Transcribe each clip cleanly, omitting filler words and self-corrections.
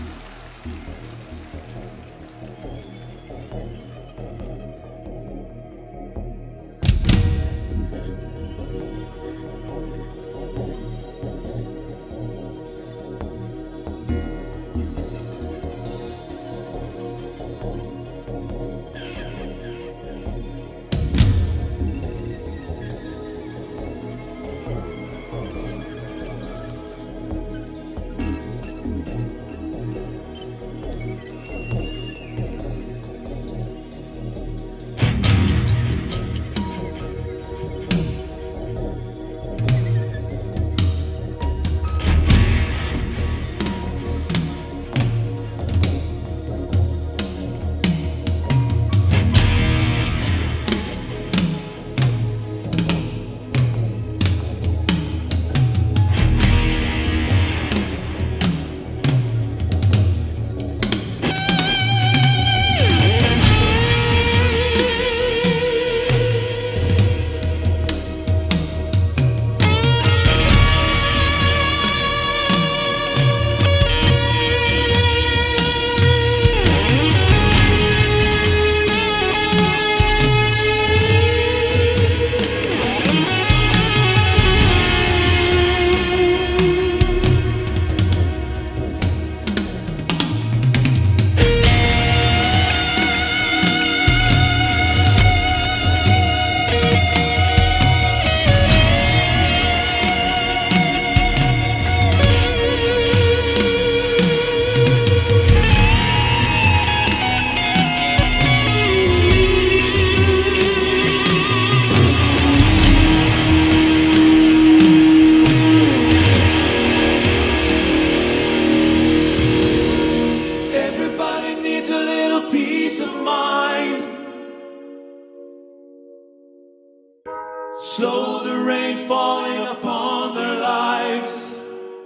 Slow the rain falling upon their lives.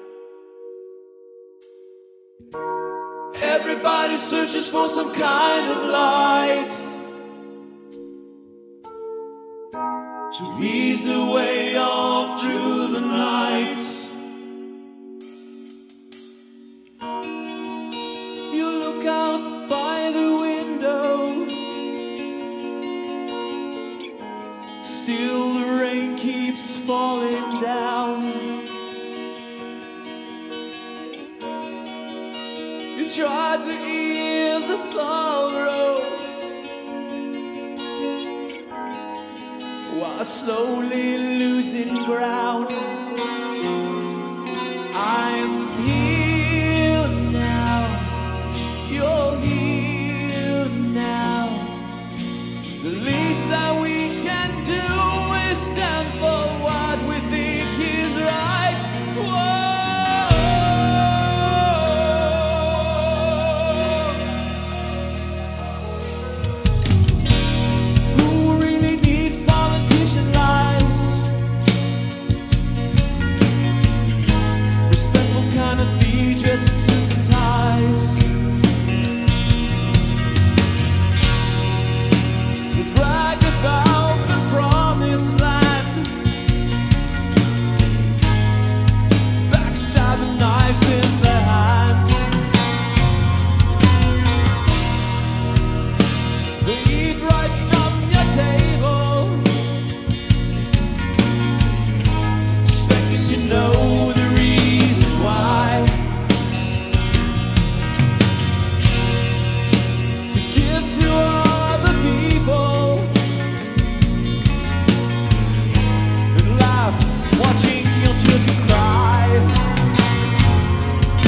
Everybody searches for some kind of light to ease the way on through the nights. You look out by the window, still the rain keeps falling down. You try to ease the sorrow while slowly losing ground. I'm here now, you're here now. The least that we can do is stand for what we think is right. Whoa. Who really needs politician lies? Respectful kind of thief dressed in suits and ties. About the promised land, backstabbing knives in their hands. They eat right from your table, expecting you know the reasons why. To give to other people, watching your children cry.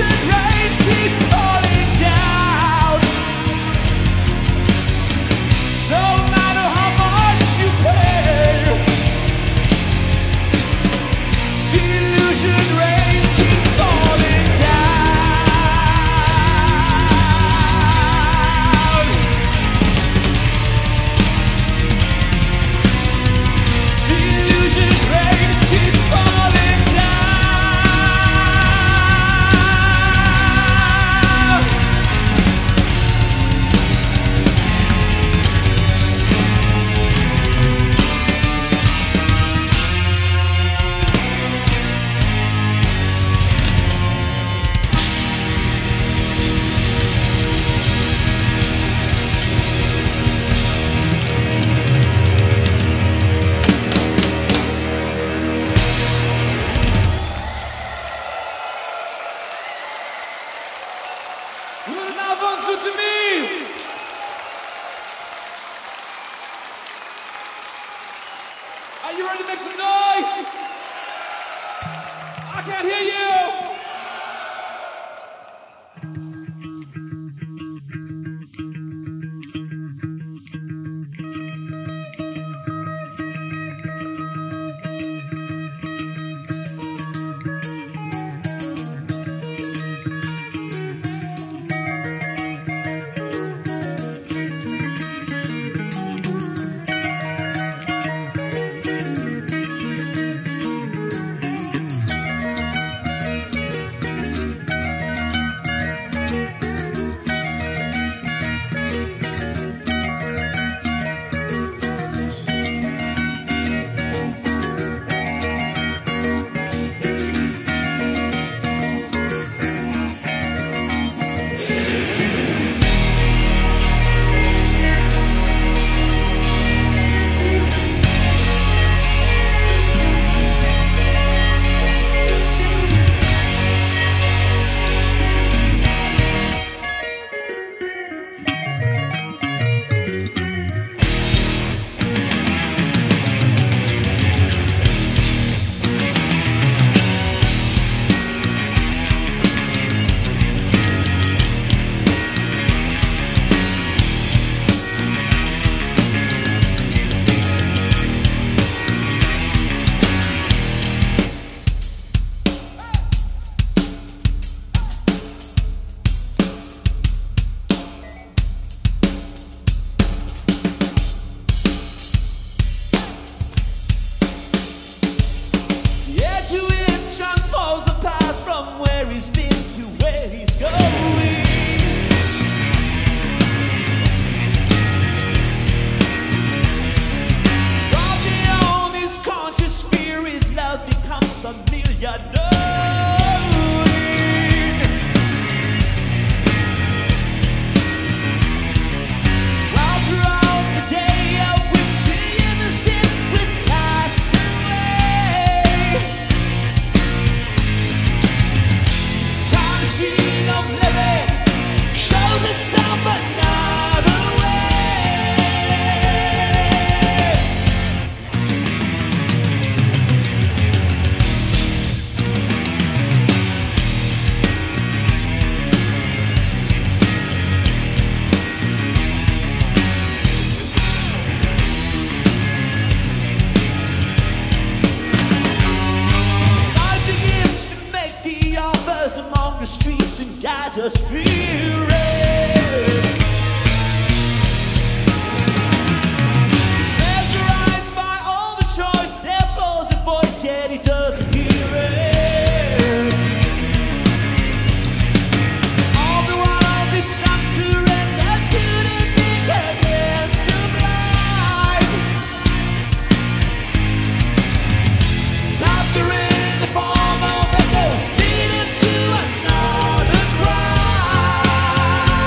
Are you ready to make some noise? I can't hear you. The streets and guide us spirit. He's mesmerized by all the choice. There flows a voice, yet he doesn't hear it. All the while he stops surrender to the decadence sublime. Laughter in the form of echoes leading to another cry.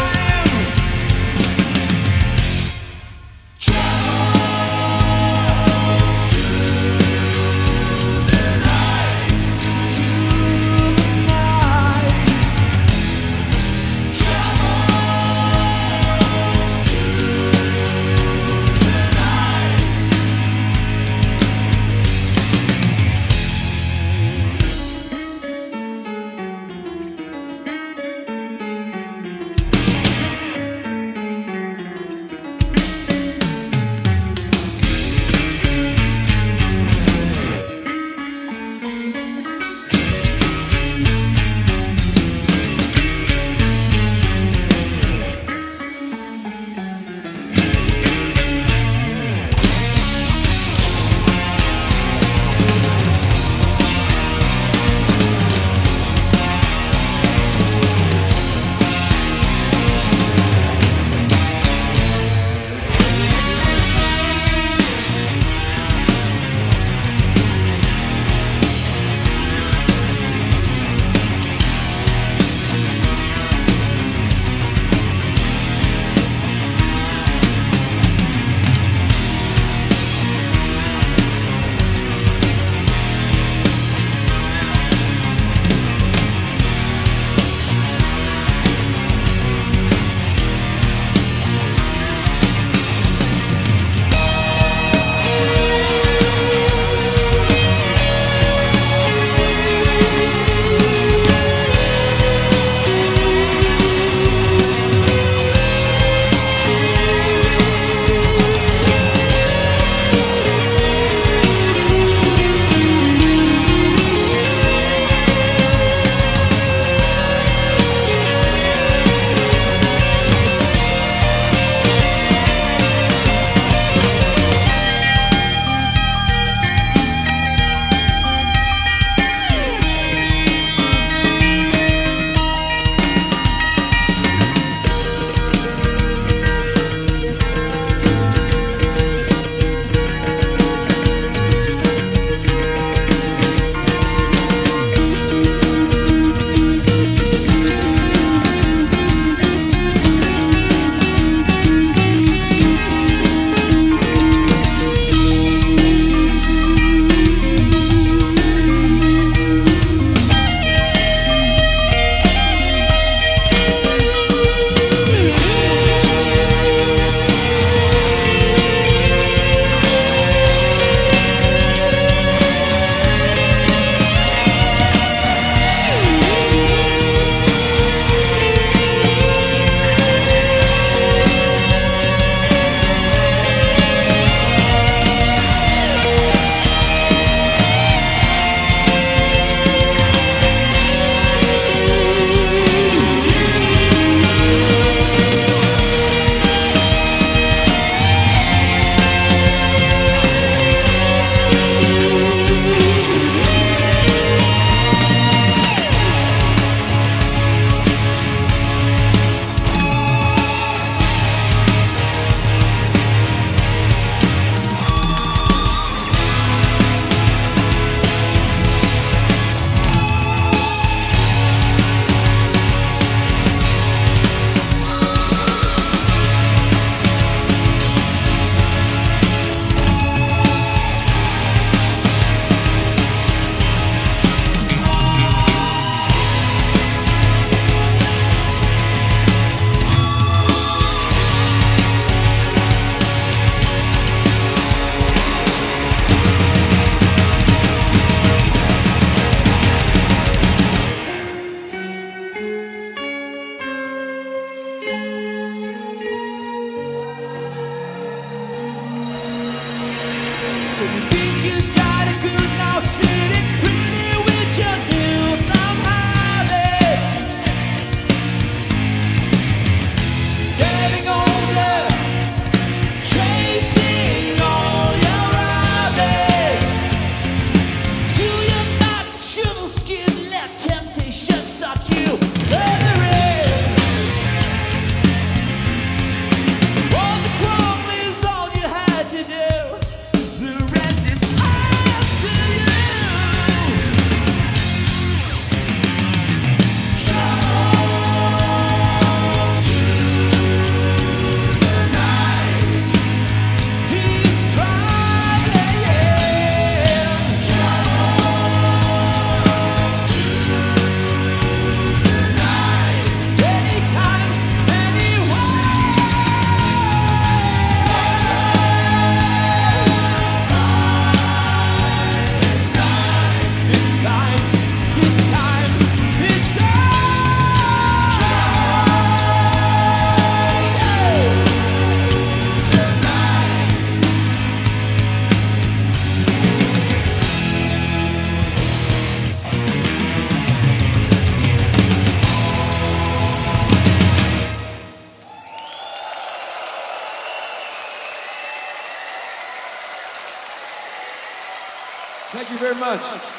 very much.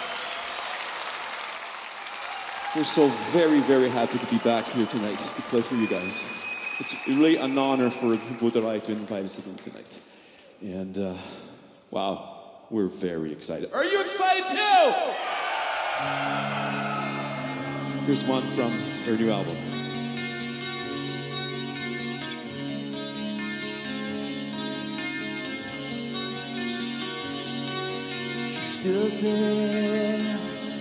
We're so very, very happy to be back here tonight to play for you guys. It's really an honor for Budarai to invite us again tonight. And wow, we're very excited. Are you excited too? Here's one from their new album. She's still there,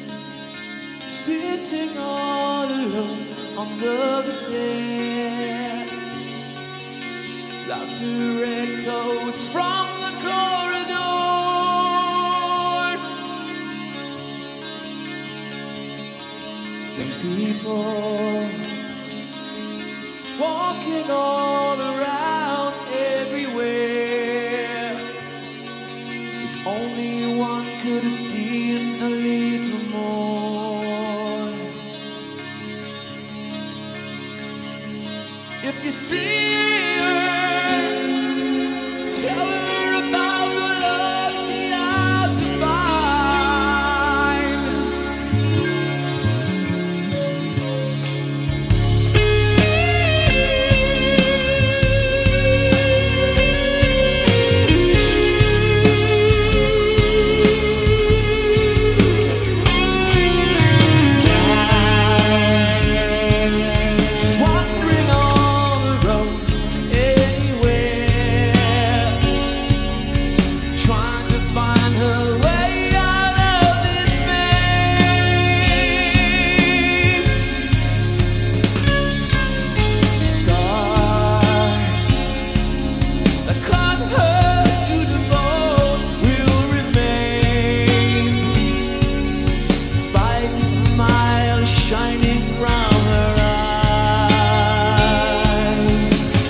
sitting all alone on the stairs. Laughter echoes from the corridors. Young people walking all around everywhere. If only one could have seen a little more. If you see her, tell her about the love she had to find. She's wandering all around anywhere, trying to find her way out of this maze. Scars that cut her to the bone will remain, despite the smile shining from her eyes.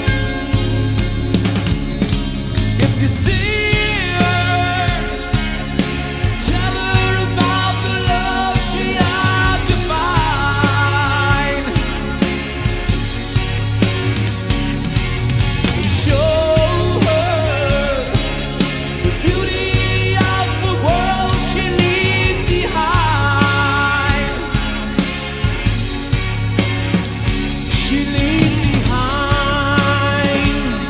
If you see her, tell her about the love she had to find, and show her the beauty of the world she leaves behind. She leaves behind.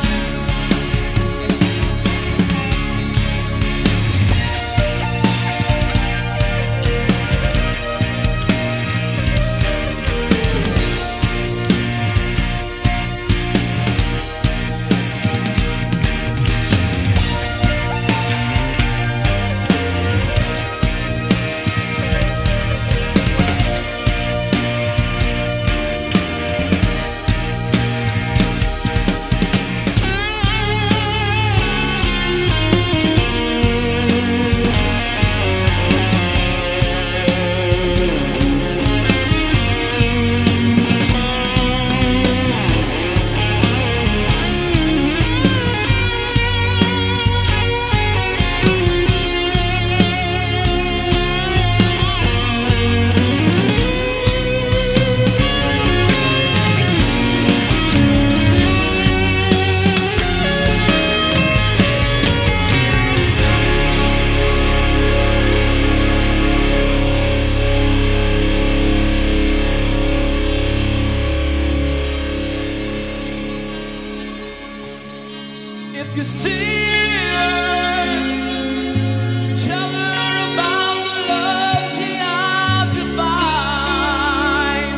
If you see her, tell her about the love she had to find.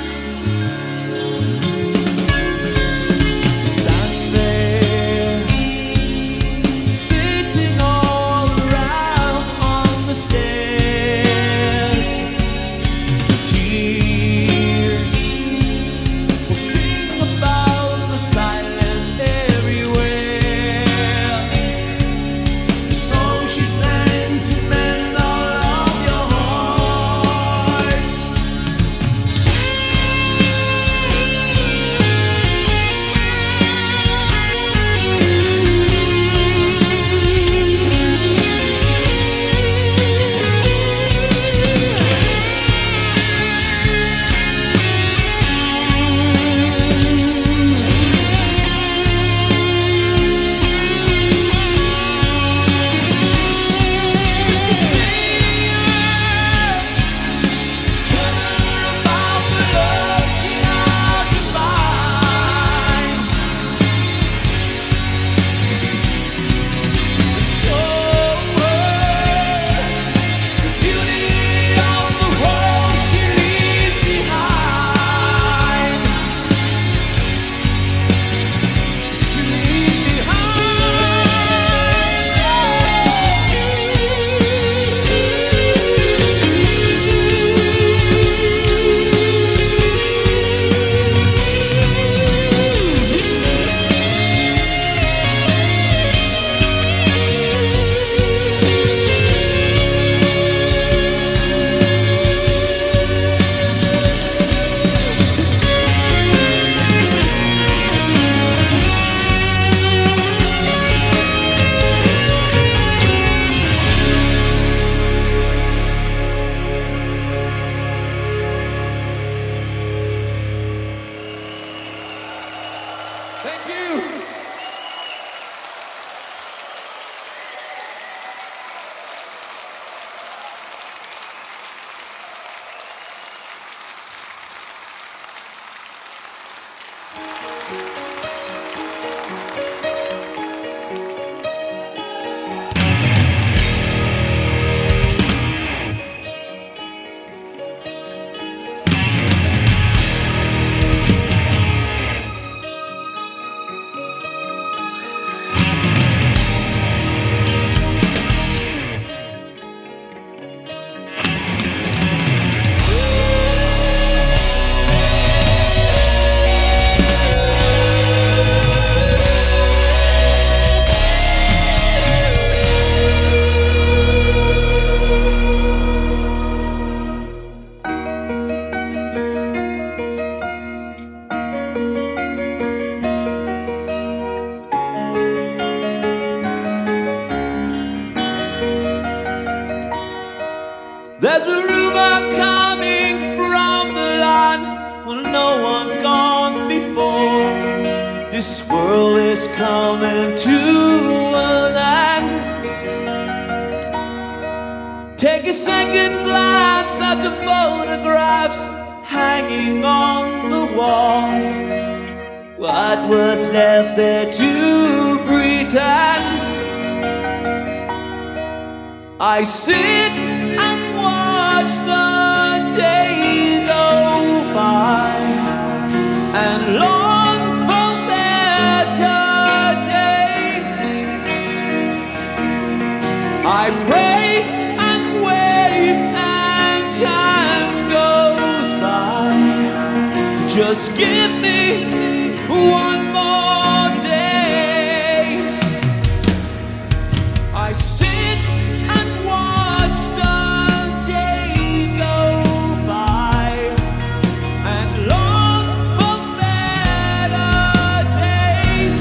Standing there, sitting all around on the stairs. Tears will sing about the silence everywhere. is coming to an end. Take a second glance at the photographs hanging on the wall. What was left there to pretend? I sit and watch the day go by and long for better days. I pray and wait and time goes by. Just give me one more day. I sit and watch the day go by and long for better days.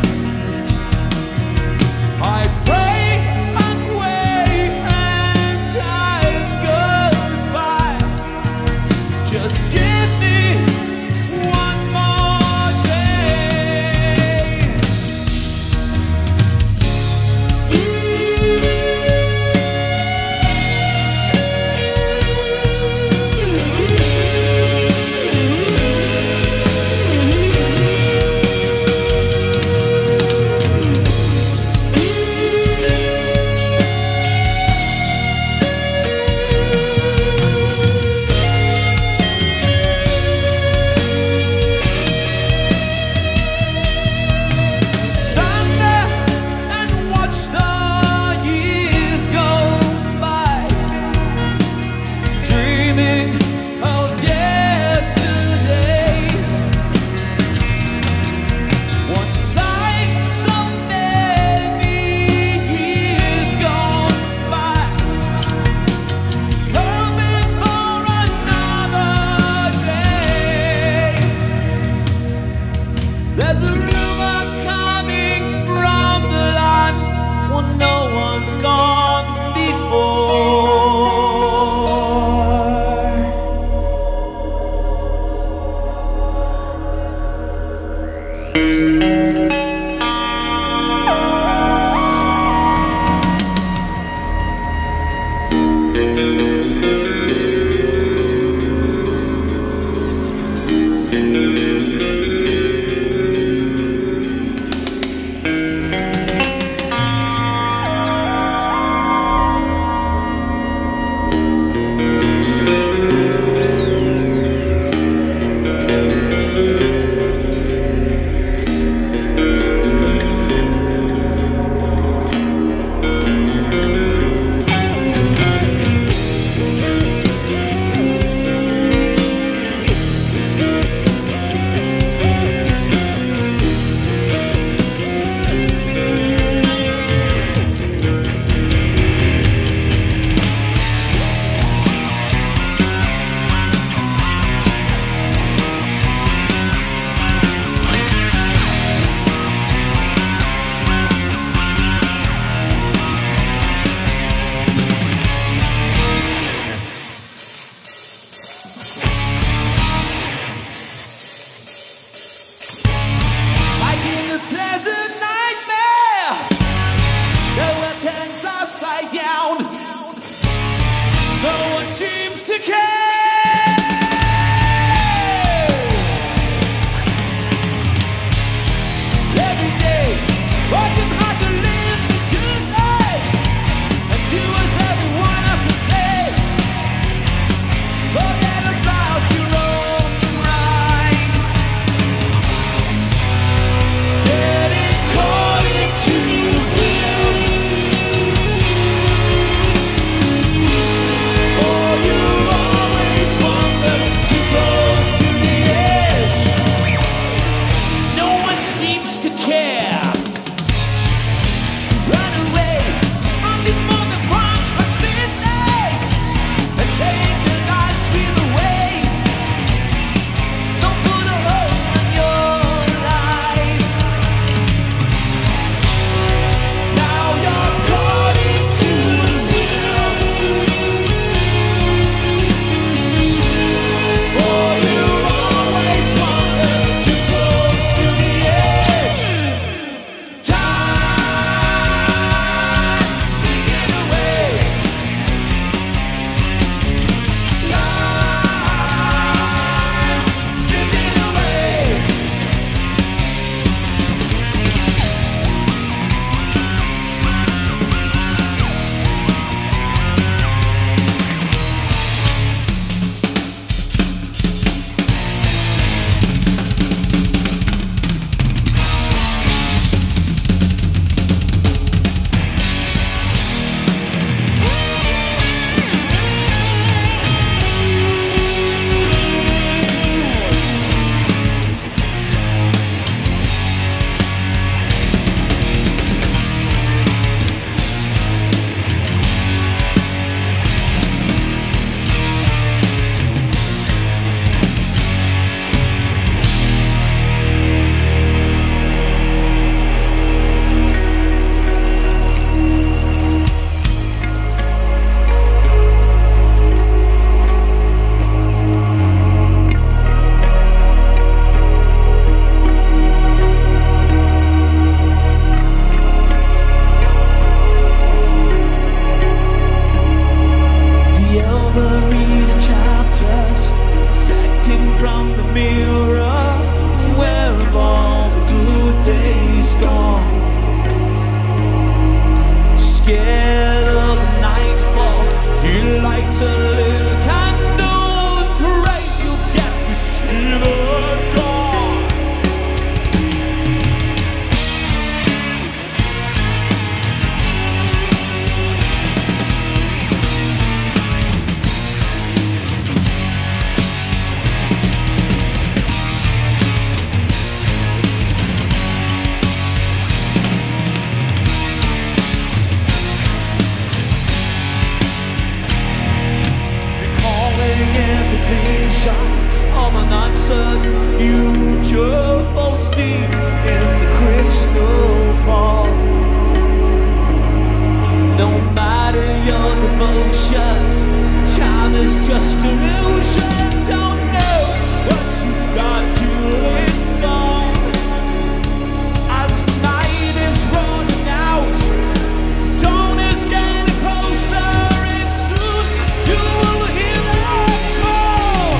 I pray and wait and time goes by. Just give me one more day. from the mirror. Where have all the good days gone? Scared of the nightfall, you light a little candle and pray you'll get to see the dawn. Of an uncertain future, boasting in the crystal ball. No matter your devotion, time is just illusion. Don't know what you've got to live for. As the night is running out, dawn is getting closer, and soon you will hear that call.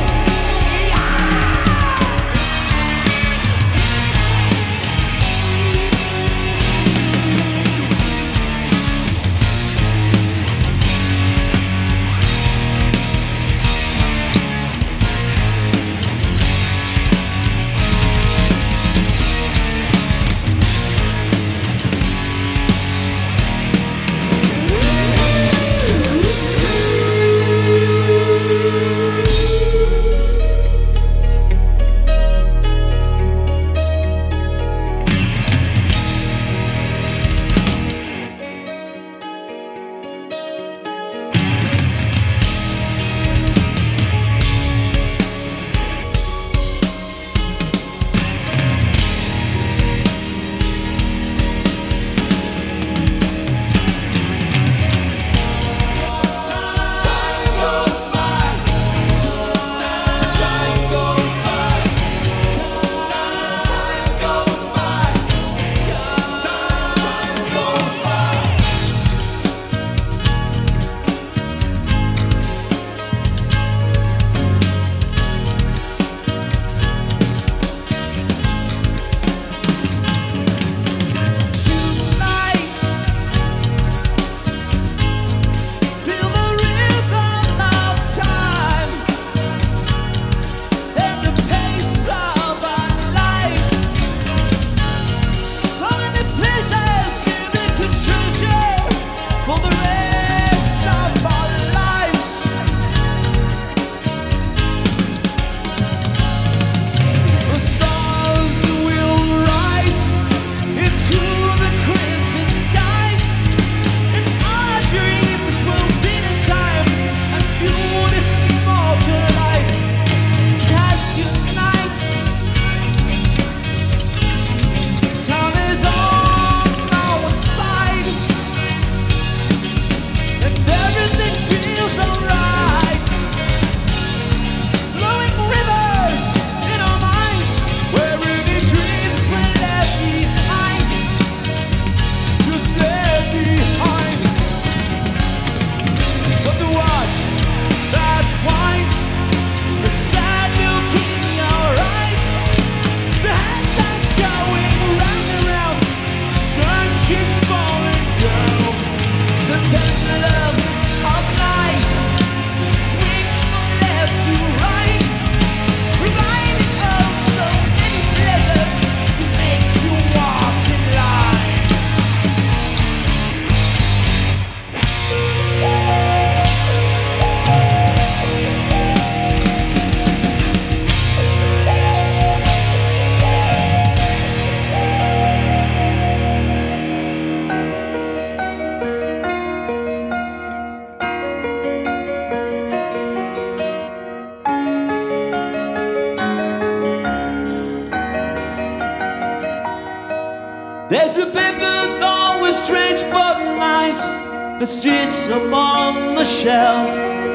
There's a paper doll with strange button eyes that sits upon the shelf,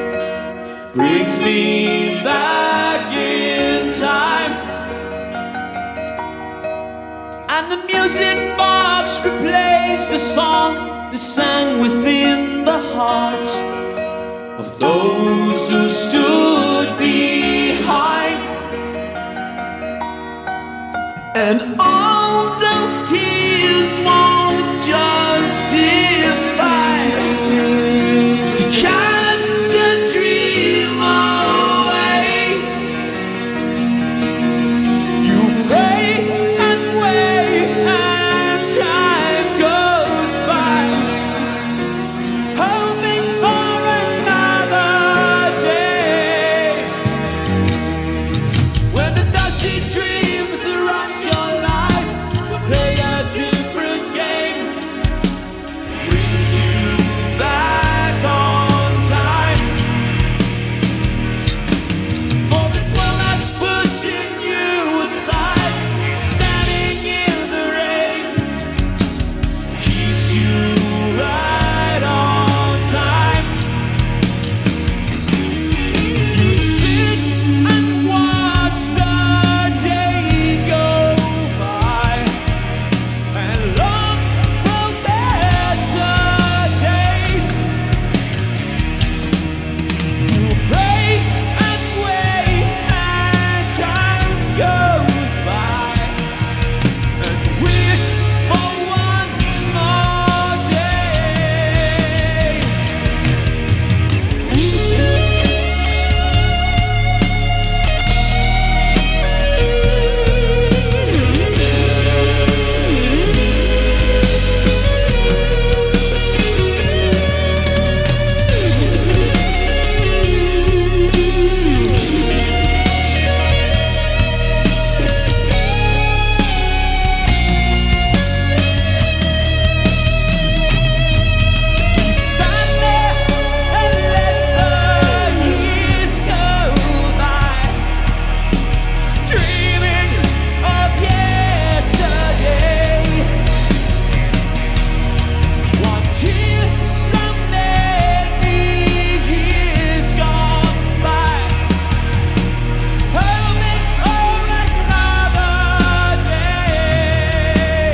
brings me back in time. And the music box replays the song that sang within the heart of those who stood behind. And all those tears won't justify to cast a dream away. You pray and wait and time goes by, hoping for another day. When the dusty dreams surround your life, play a different game. Brings you back on time. For this world that's pushing you aside, standing in the rain, keeps you right on time. You sit and watch the day go by and long for better days. You pray and wait and time goes by and wish for one more day. We stand there and let the years go by, dreaming of yesterday, wanting someday the years gone by, hoping for another day.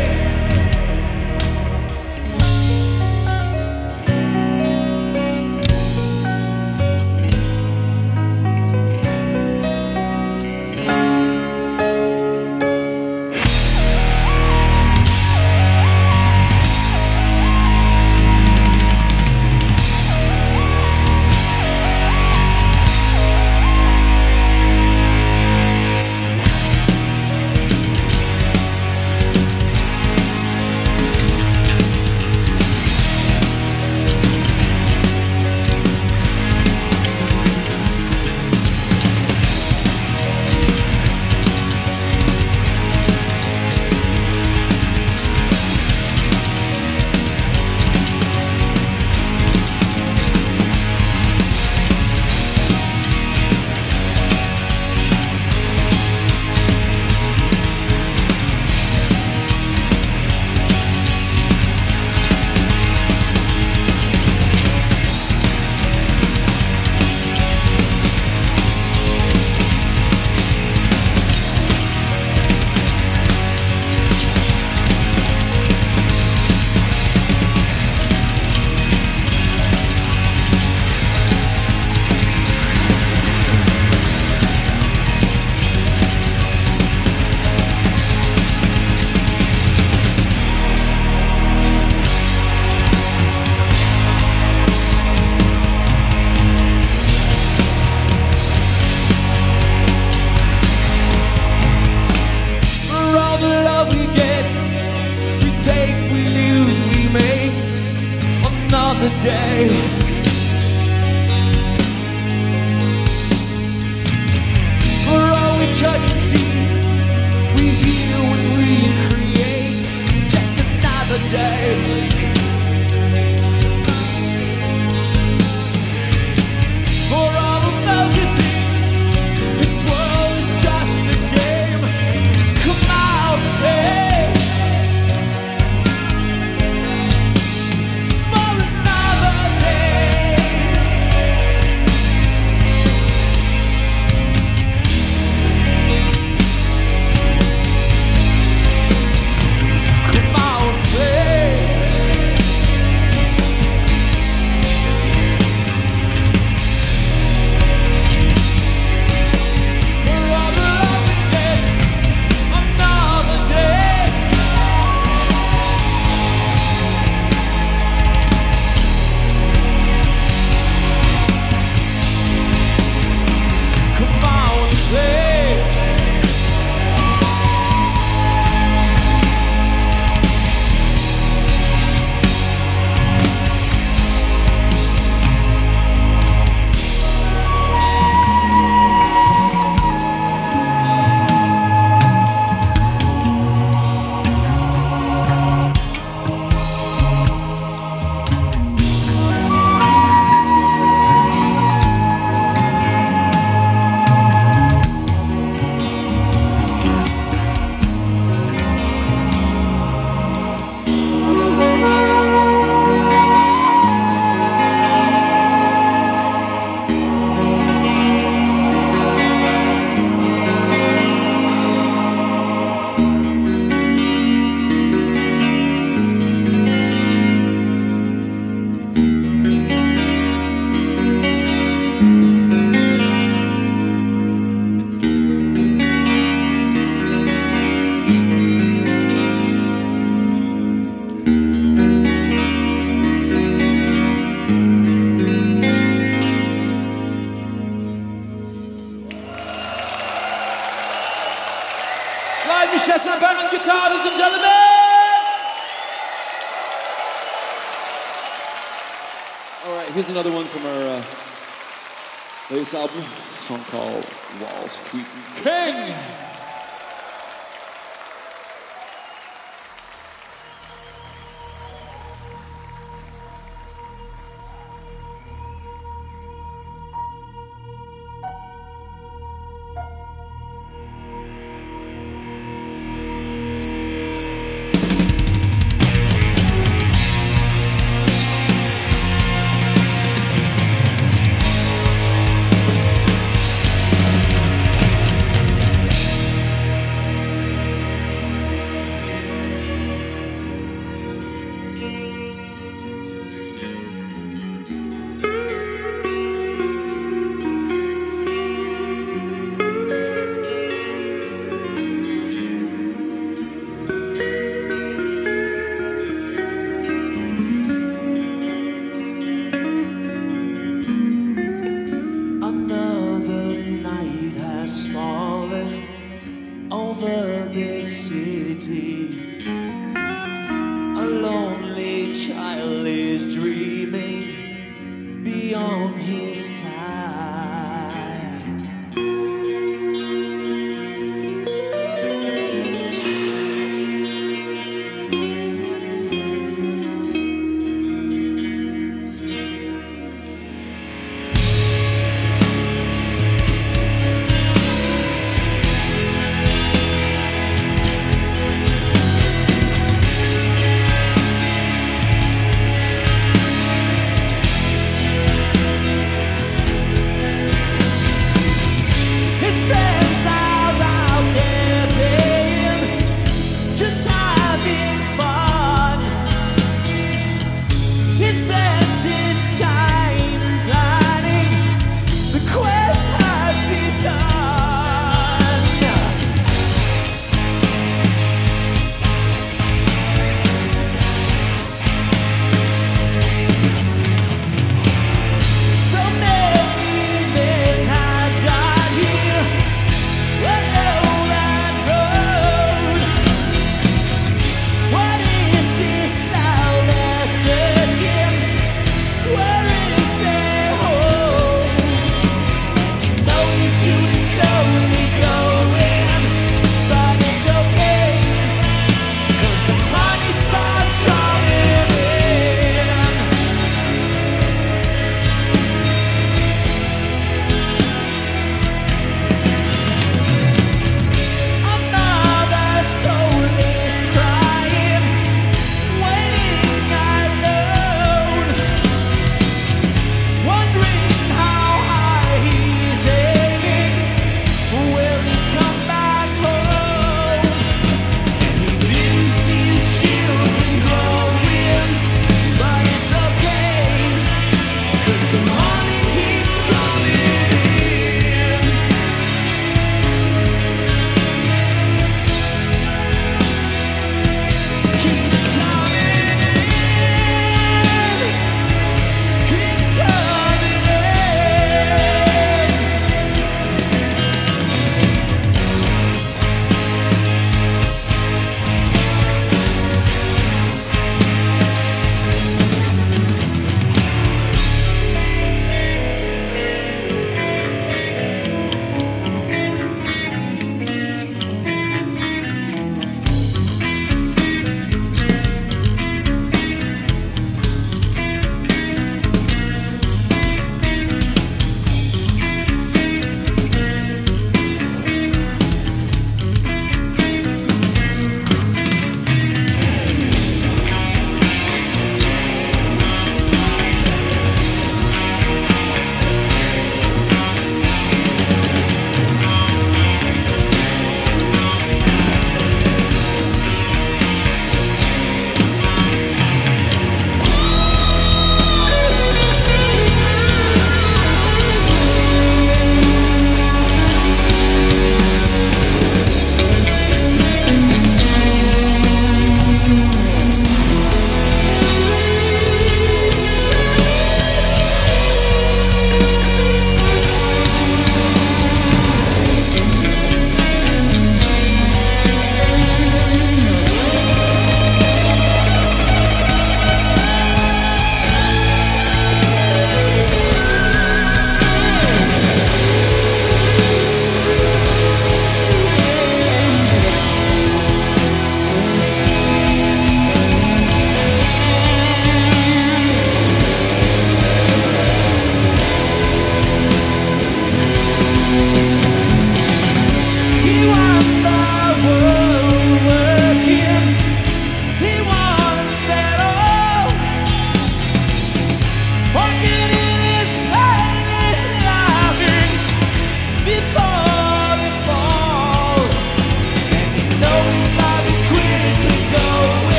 For all the love we get, we take, we lose, we make another day. For all we touch and see, we heal when we create just another day. For all of those who think this world is just a game, come out and play for another day. Come out and play. Slide Michel Saint-Pan on guitar, ladies and gentlemen! All right, here's another one from our latest album, a song called Wall Street King.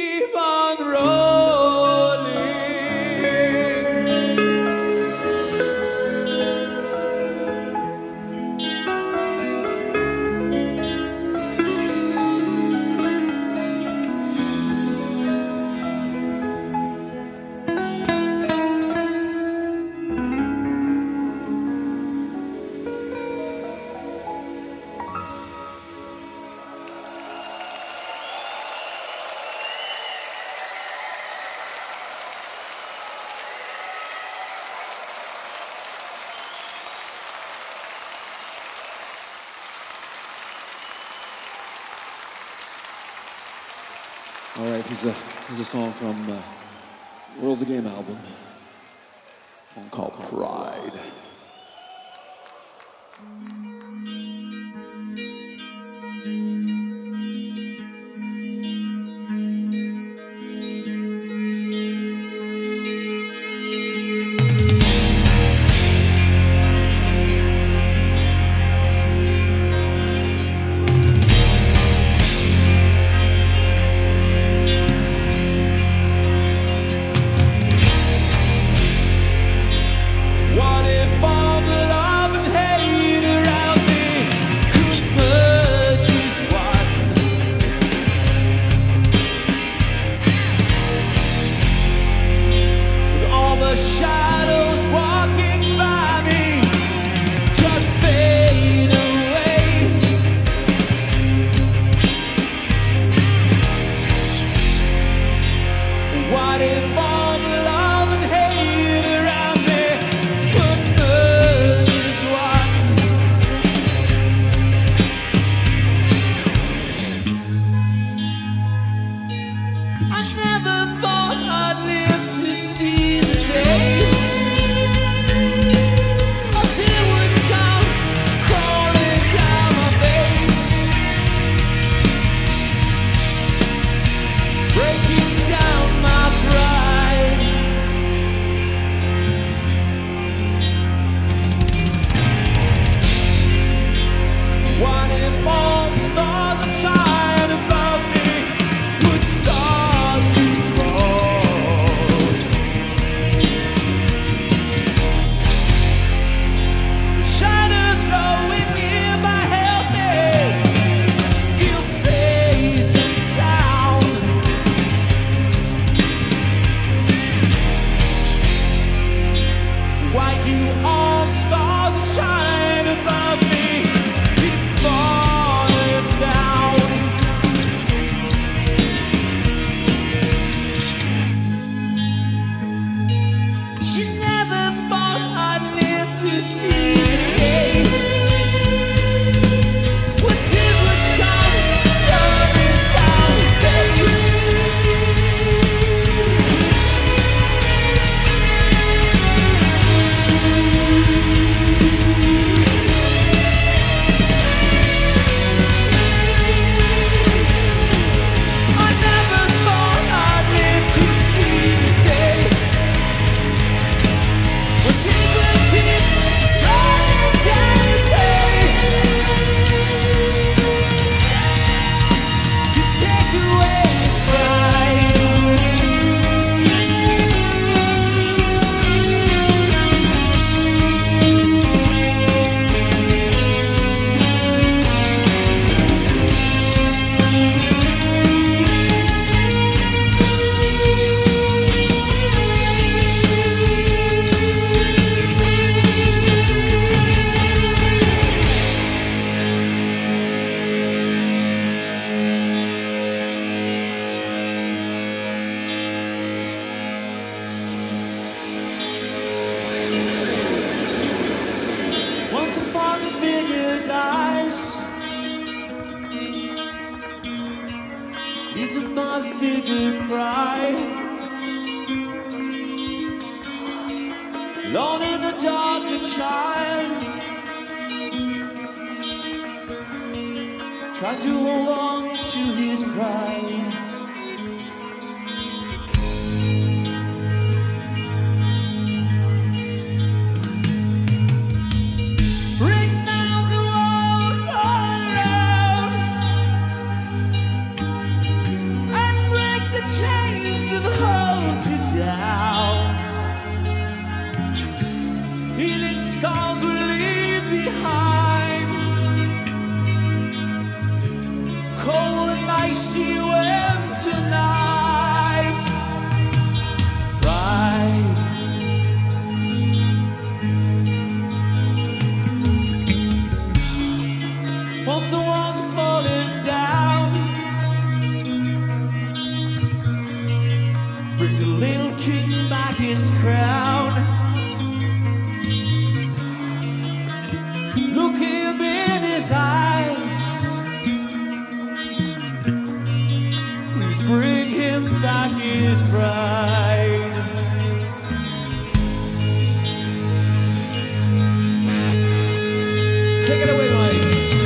keep on rolling. All right, here's a song from World's a Game album. A song called Pride. What if all the love and hate around me could purchase one? With all the shadows walking by me just fade away. What if all the love and hate around me could purchase one? I never thought I'd live to see the day a tear would come crawling down my face, breaking down my pride. What if all the stars that shine above me would start to fall? Shadows growing nearby help me feel safe and sound. Why do all the stars that shine above me keep falling down? She never thought I'd live to see this day when tears would come running down his face. I never thought I'd live to see this day when tears would keep running down his face to take away his pride. Once a father figure dies, leaves the mother figure cry, alone in the dark, a child tries to hold on to his pride. Break down the walls all around and break the chains. his crown. Look him in his eyes. Please bring him back his pride. Take it away, Mike.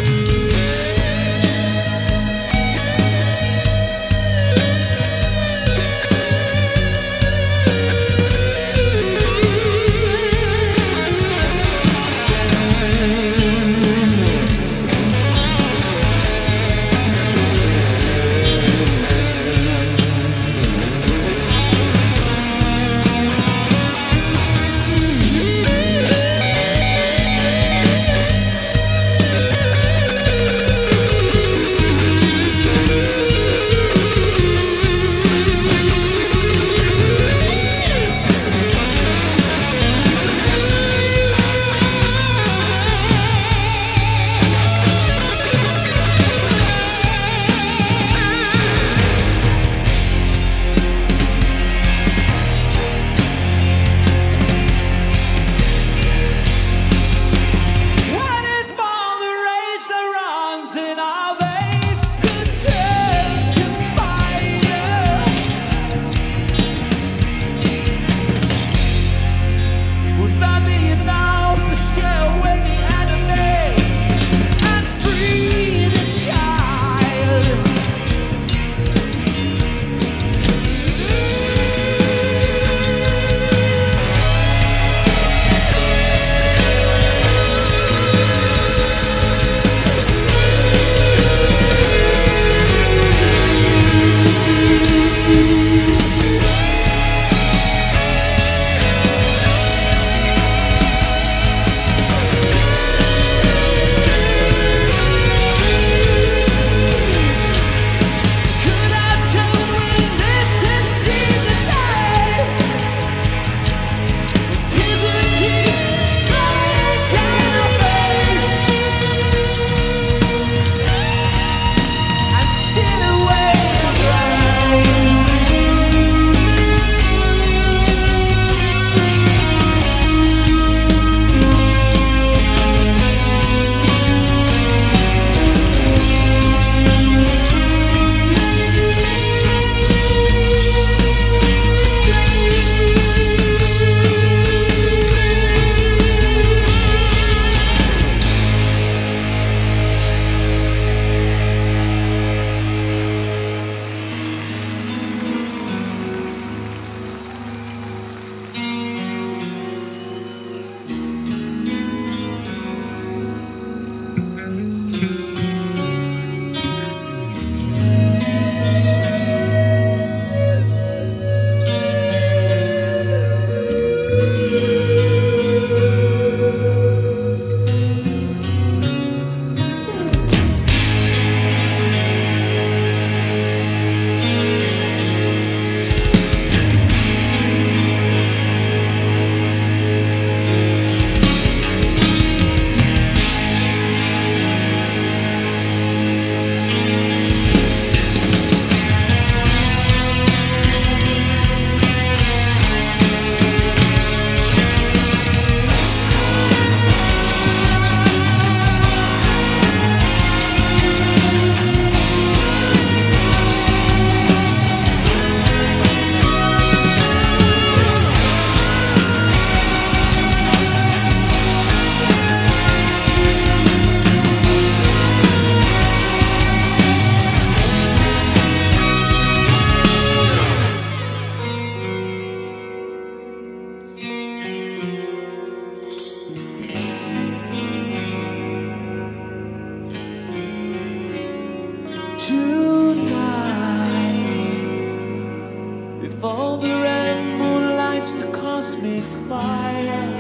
Before the red moon lights the cosmic fire,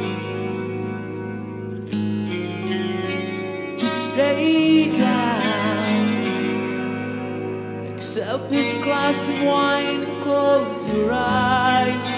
just lay down, accept this glass of wine and close your eyes.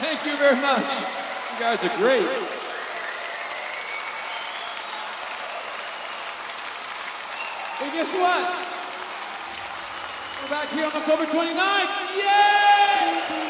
Thank you very much. You guys are great. Well, guess what? We're back here on October 29th. Yay!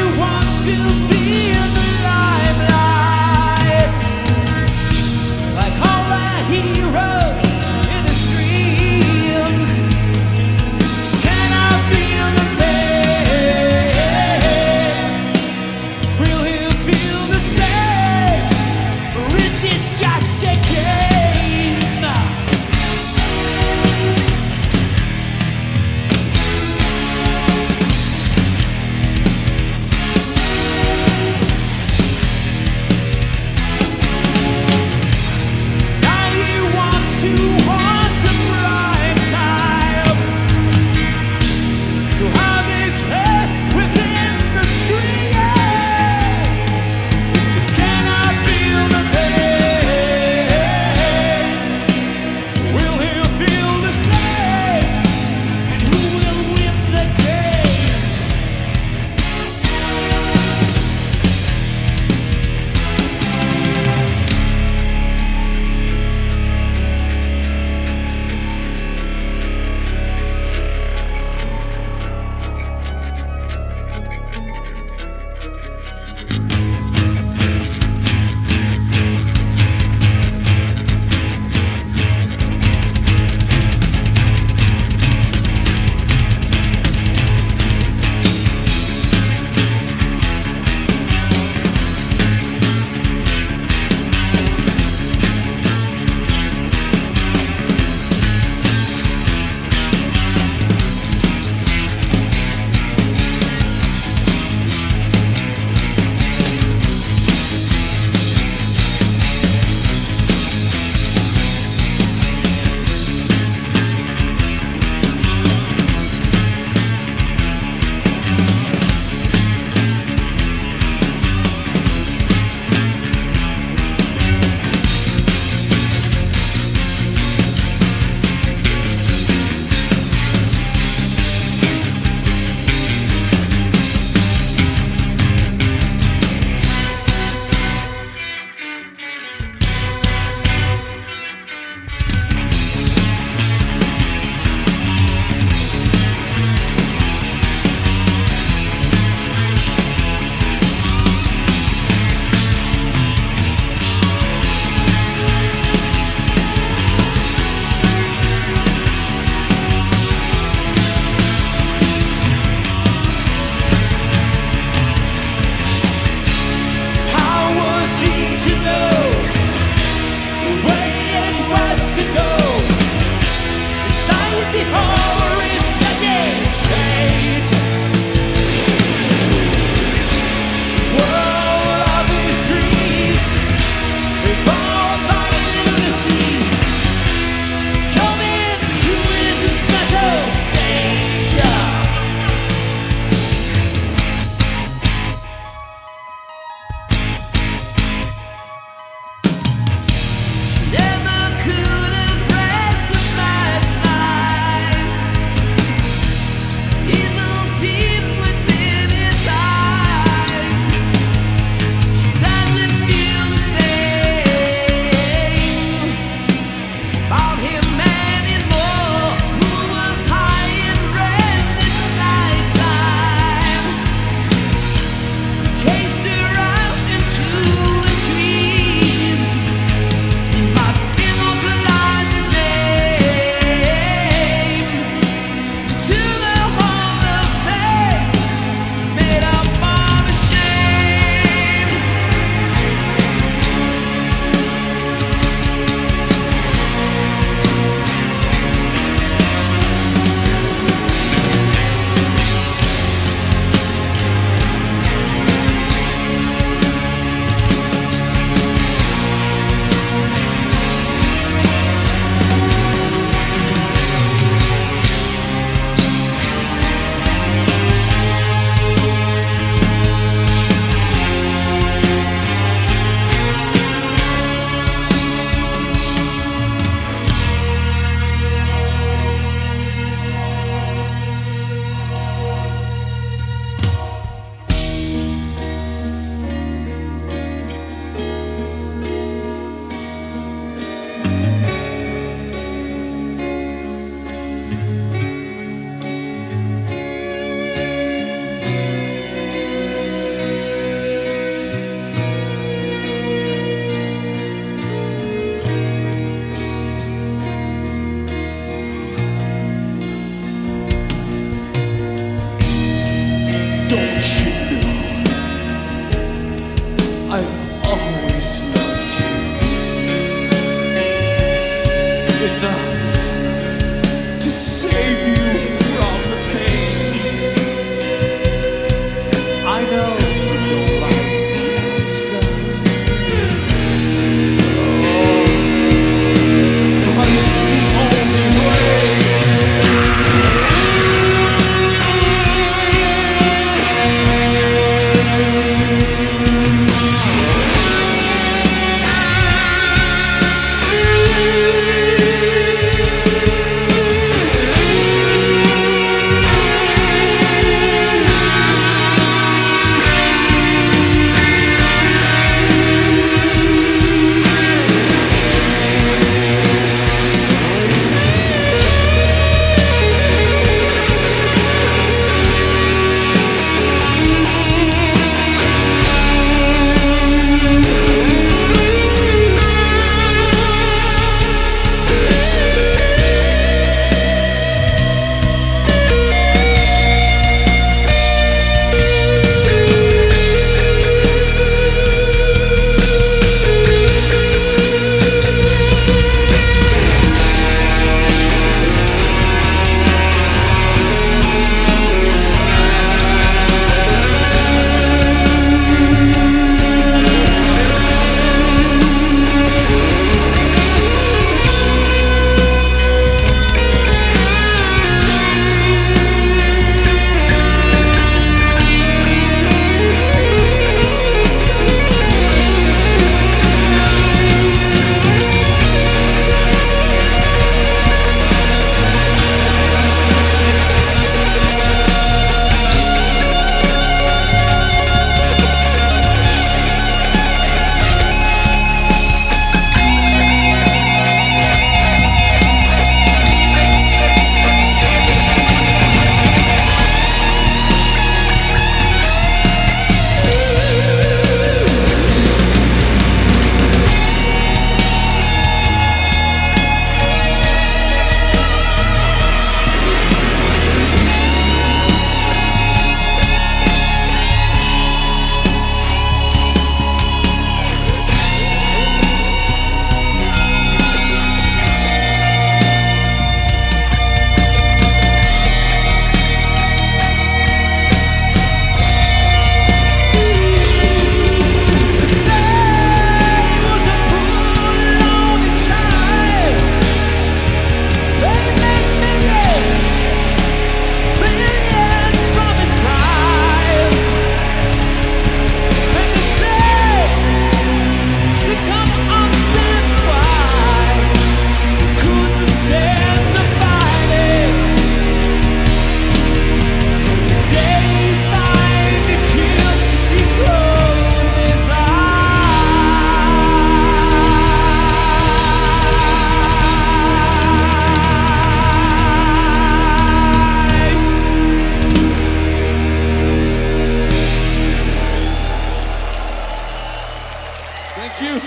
Like enough to save you from the pain. I know you don't like the answer, but it's the only way. Thank you.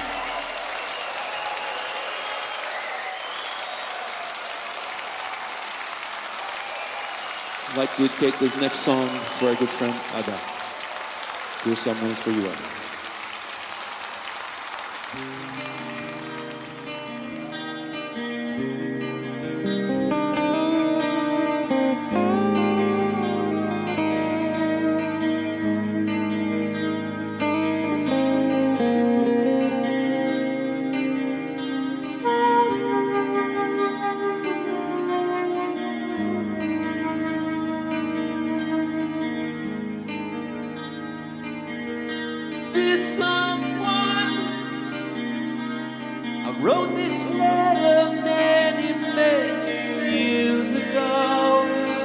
I'd like to dedicate this next song to our good friend Ada. Here's some ones for you, Ada. I wrote this letter many, many years ago.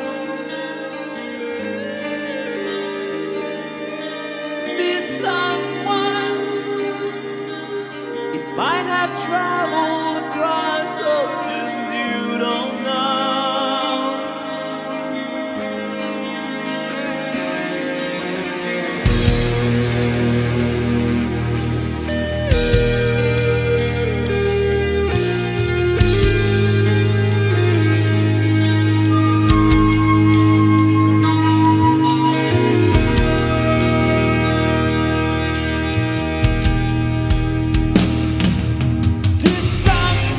This someone, it might have traveled across oceans you don't know. This song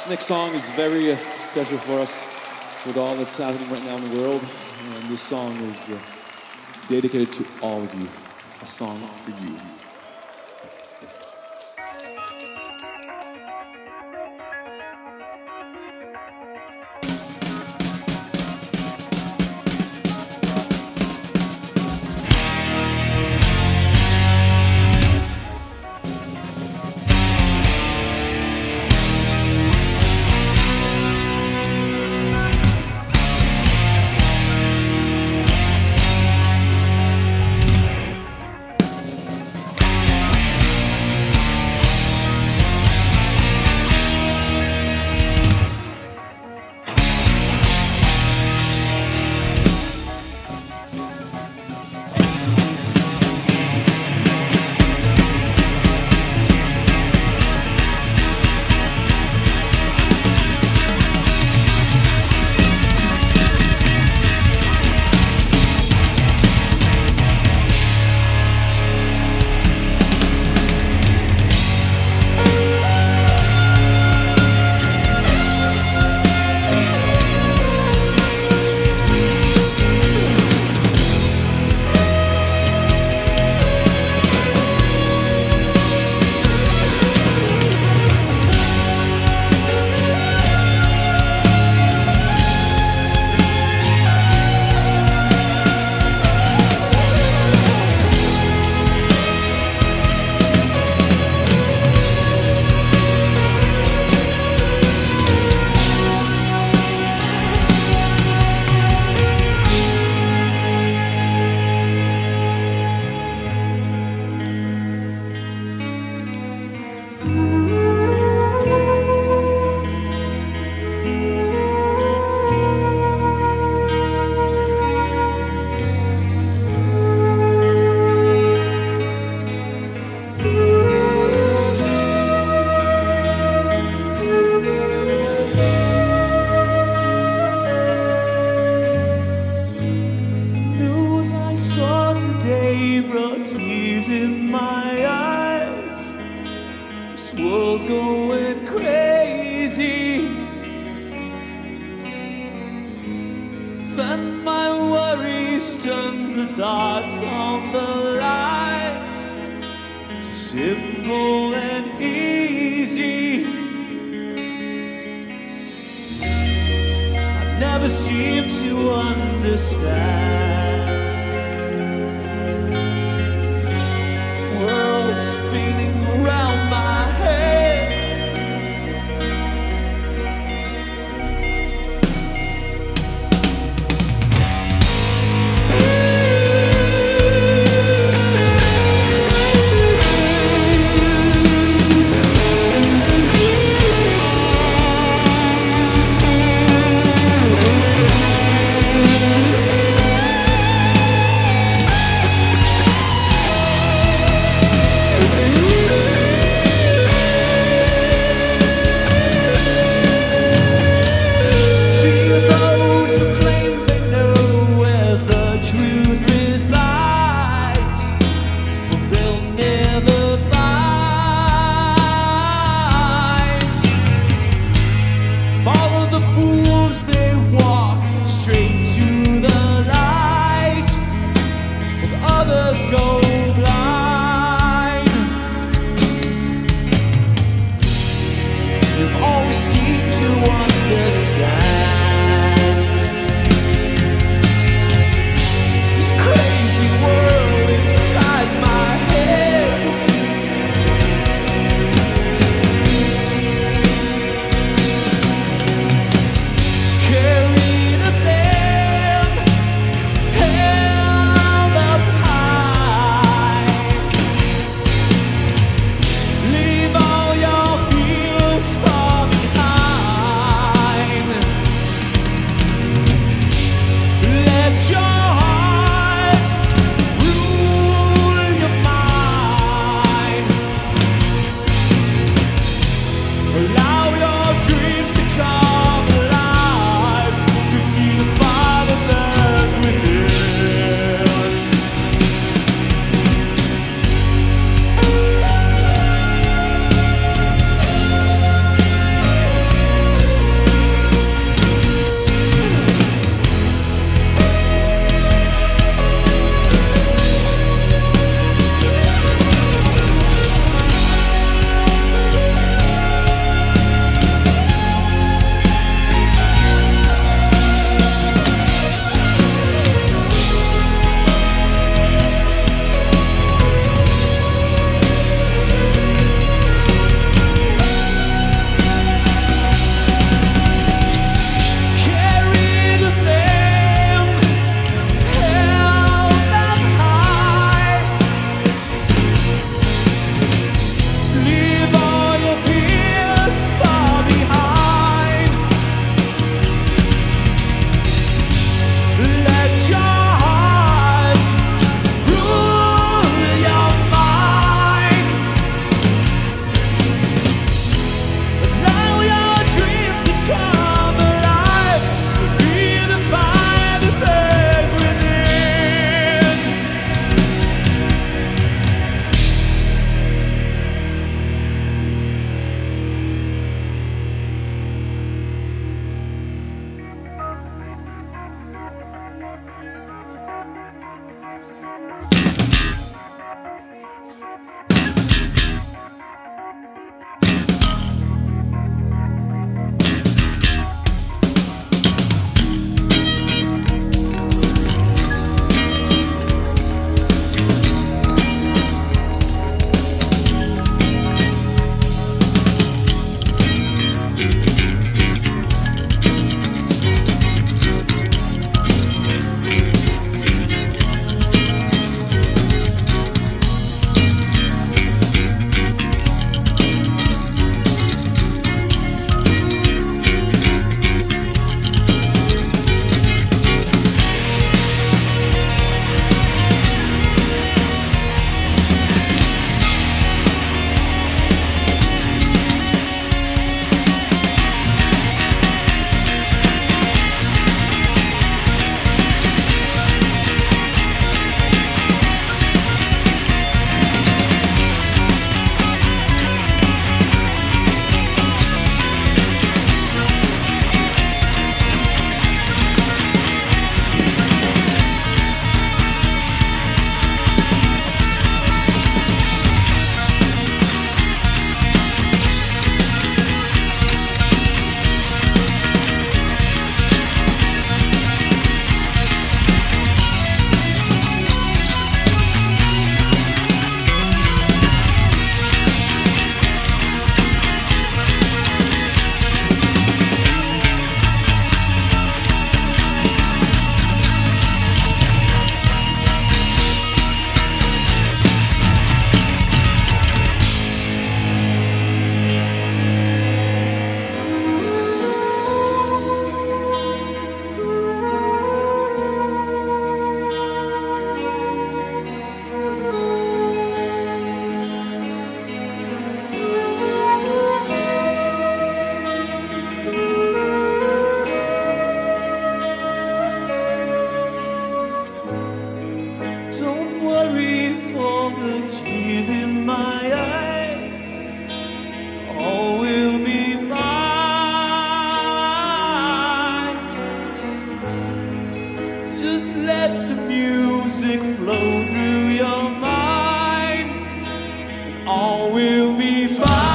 next song is very special for us with all that's happening right now in the world. And this song is dedicated to all of you. A song for you. world's going crazy. And my worries turn the dots on the lights to simple and easy. I never seem to understand. World spinning around my head. music flow through your mind, and all will be fine.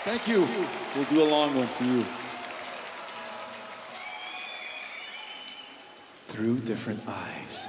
Thank you. We'll do a long one for you. Through Different Eyes.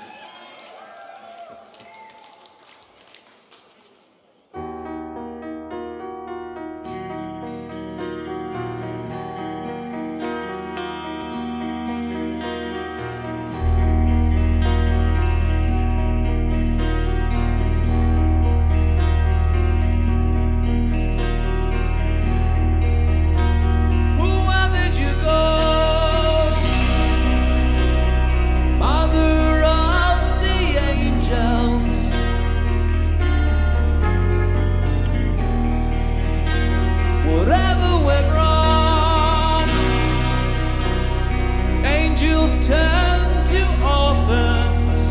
Turn to orphans,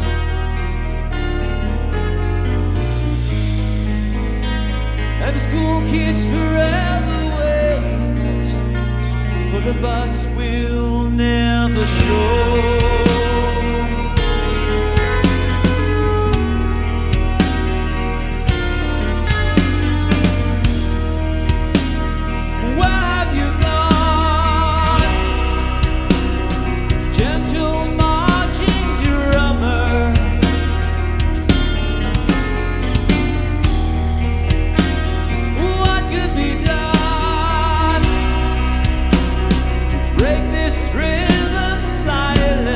and school kids forever wait for the bus will never show. Break this rhythm silence.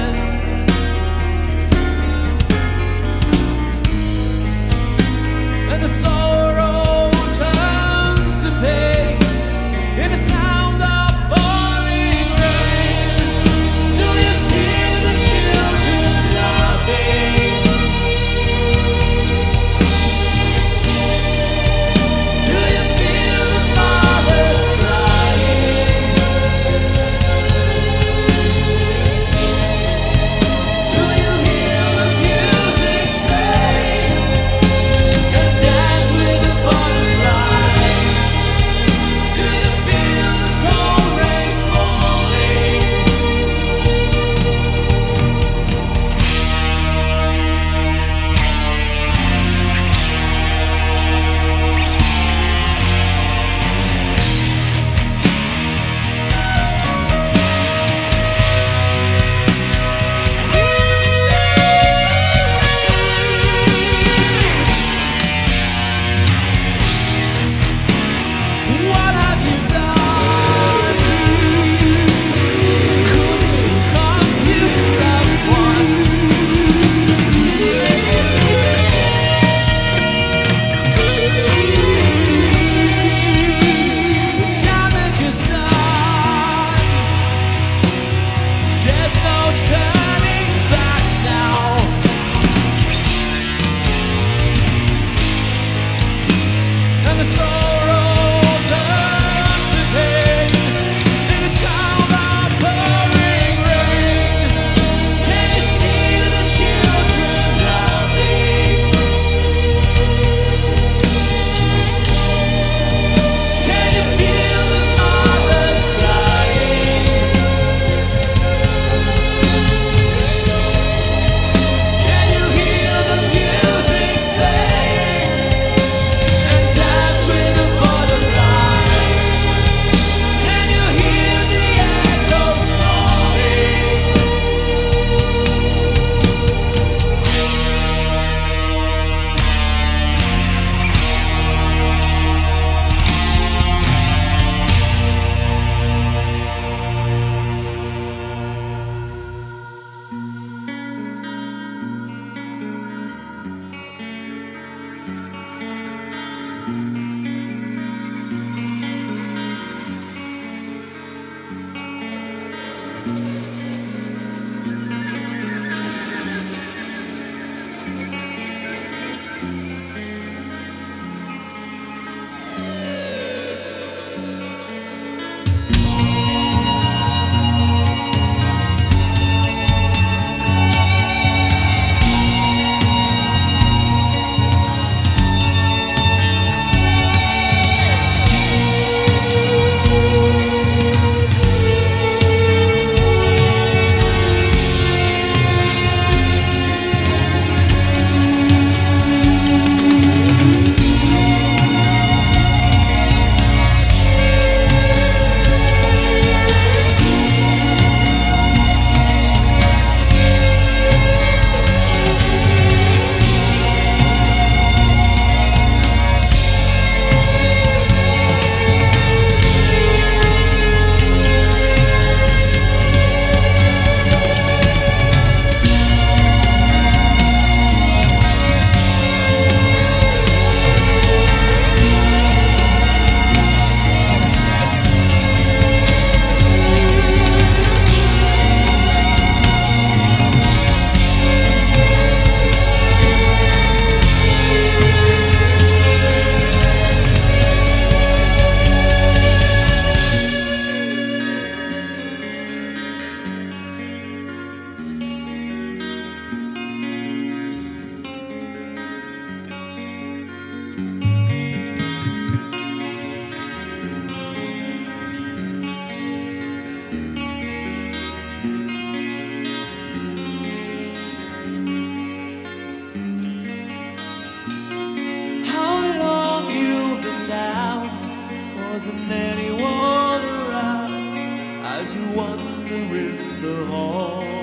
isn't anyone around as you wander in the hall.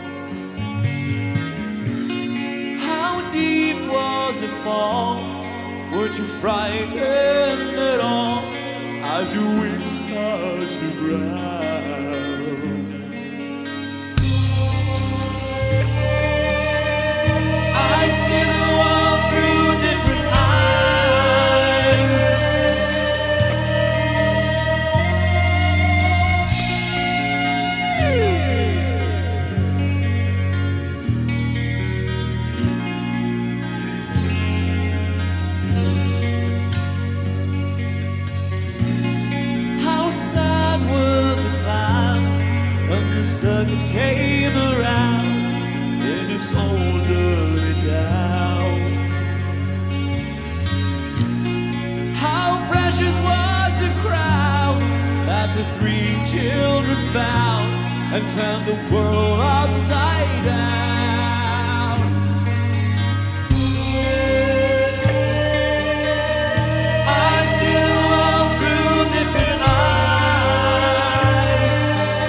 How deep was the fall? Weren't you frightened at all as your wings touched the ground? I see the world through different eyes. How sad were the clouds when the circus came around in its old dirty town. How precious was the crowd that the three children found and turned the world upside down. I see the world through different eyes.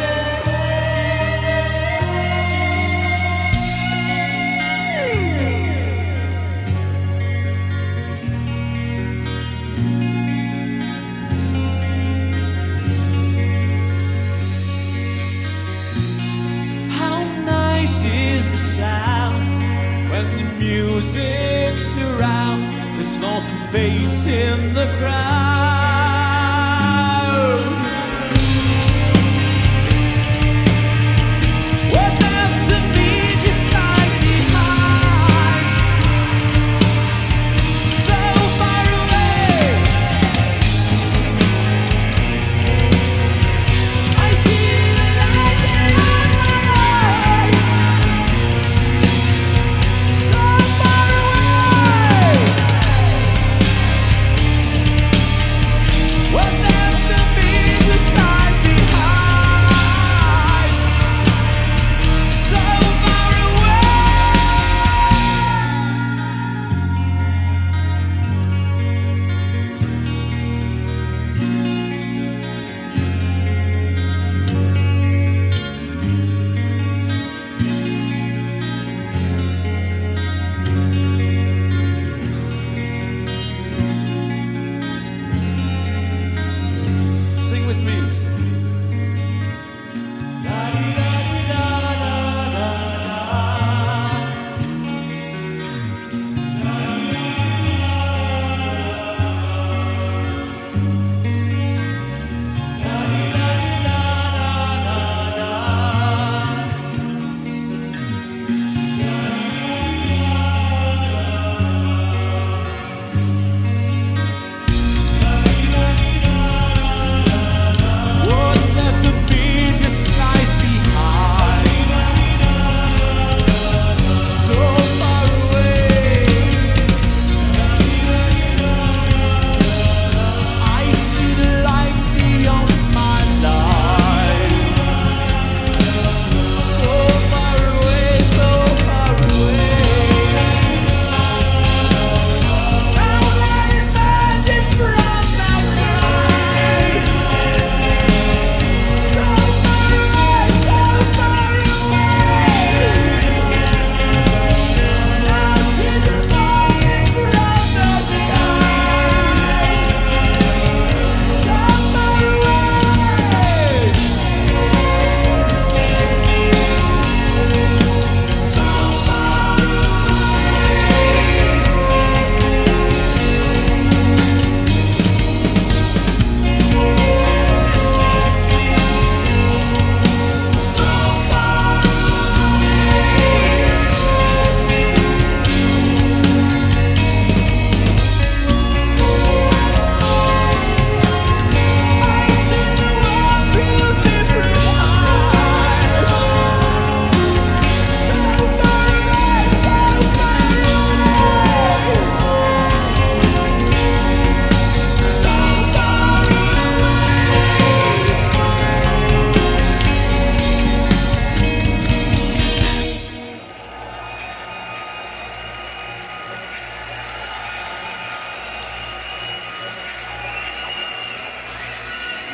How nice is the sound when the music surrounds this lonesome face in the crowd. What's left of me just lies behind, so far away. I see the light behind my eyes, so far away.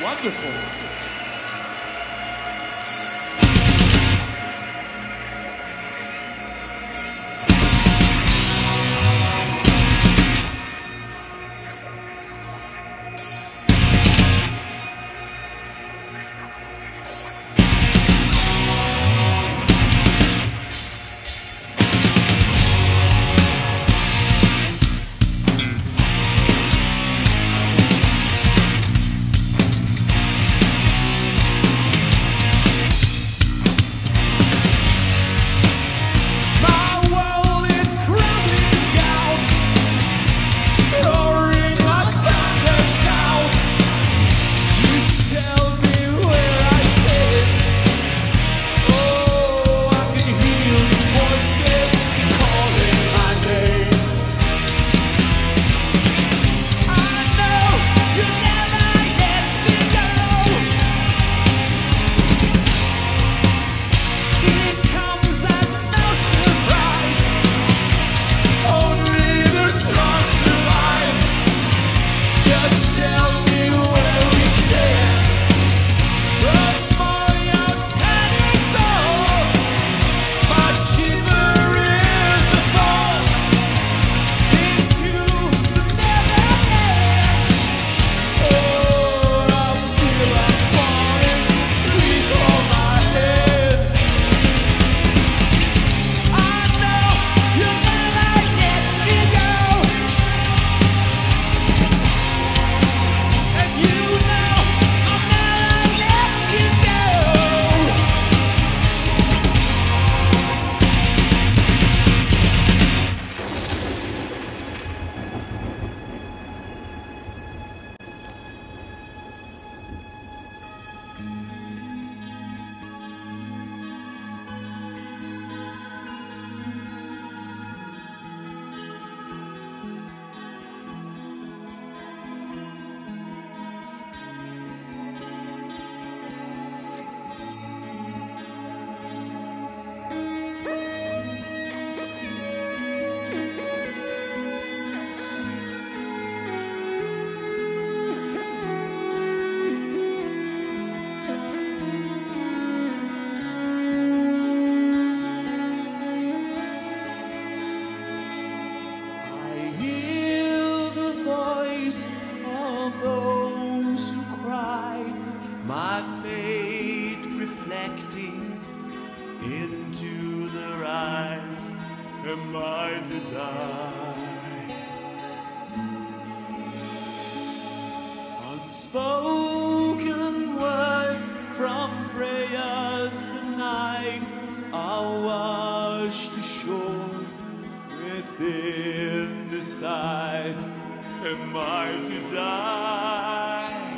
Wonderful. Unspoken words from prayers tonight are washed ashore within this tide. Am I to die?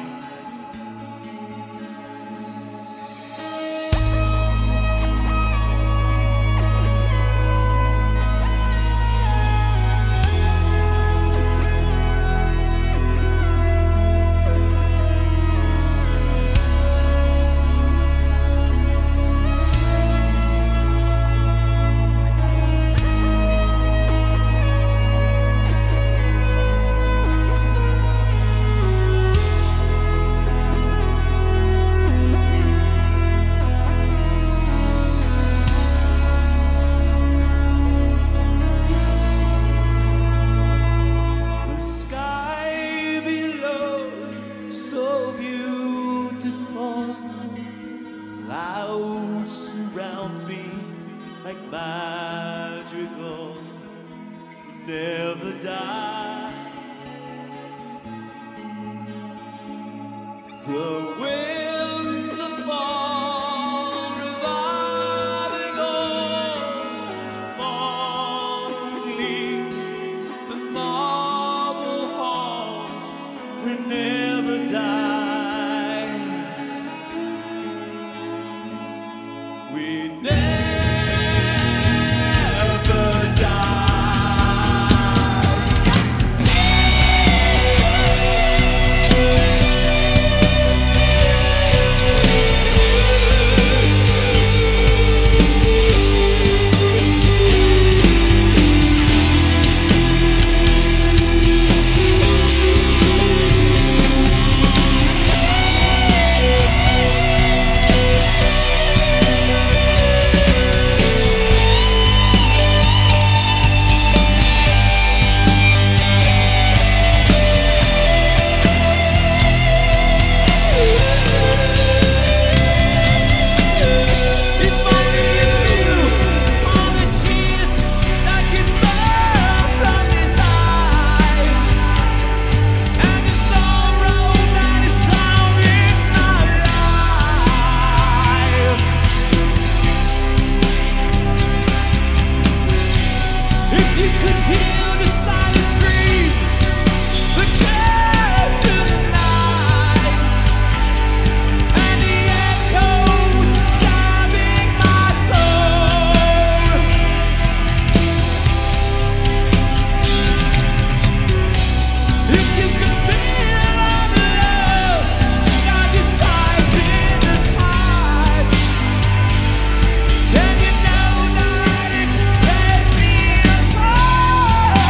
Clouds surround me like madrigal, never die. The winds of fall reviving all fallen leaves, the marble halls will never die. We never die. you could hear the silent scream that came through the night, and the echoes stabbing my soul. If you could feel all the love God just hides in His heart, then you know that it tears me apart.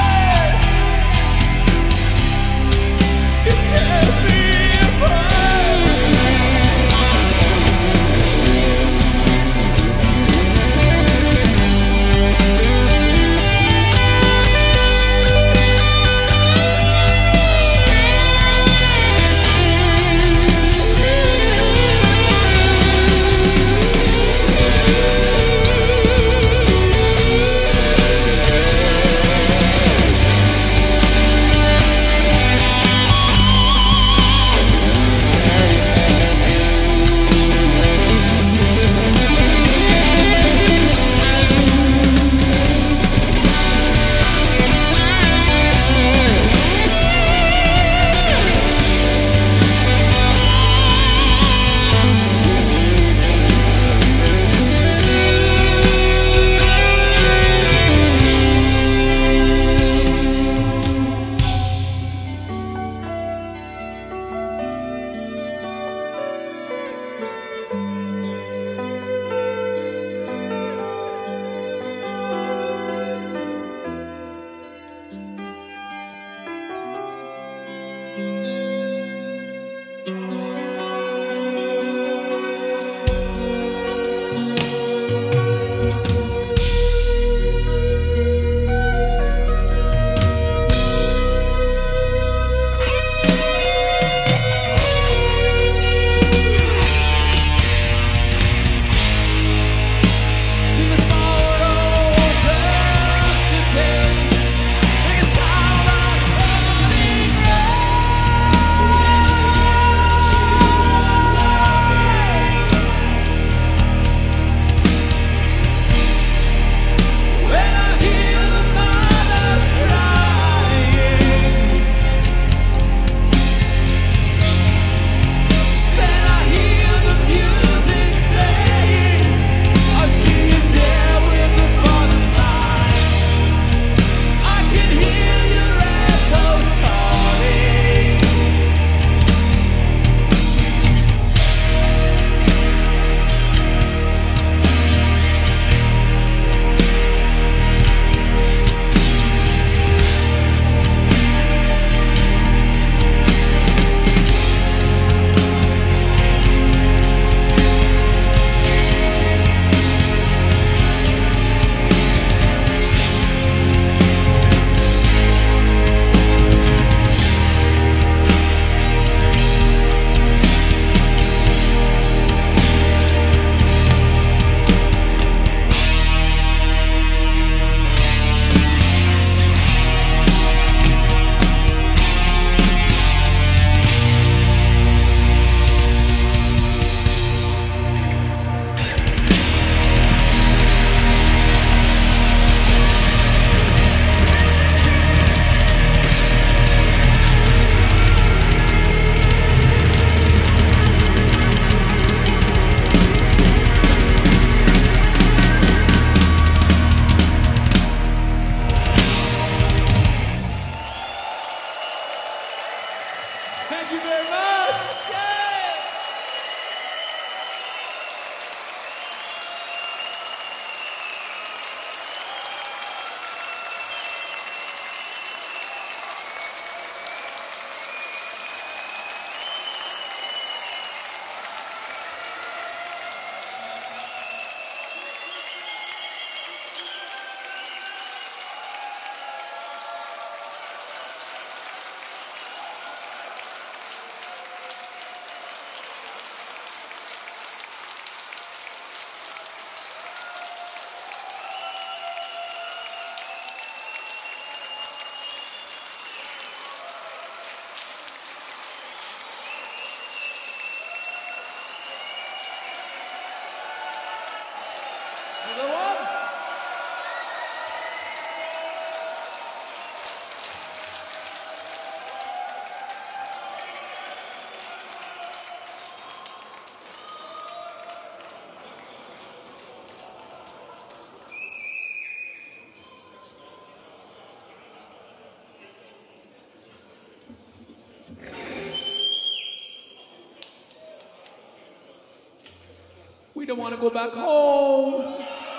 don't want to go back home.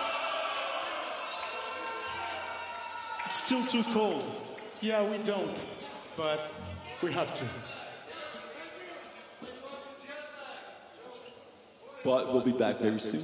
It's still too cold. Yeah, we don't, but we have to. But we'll be back very soon.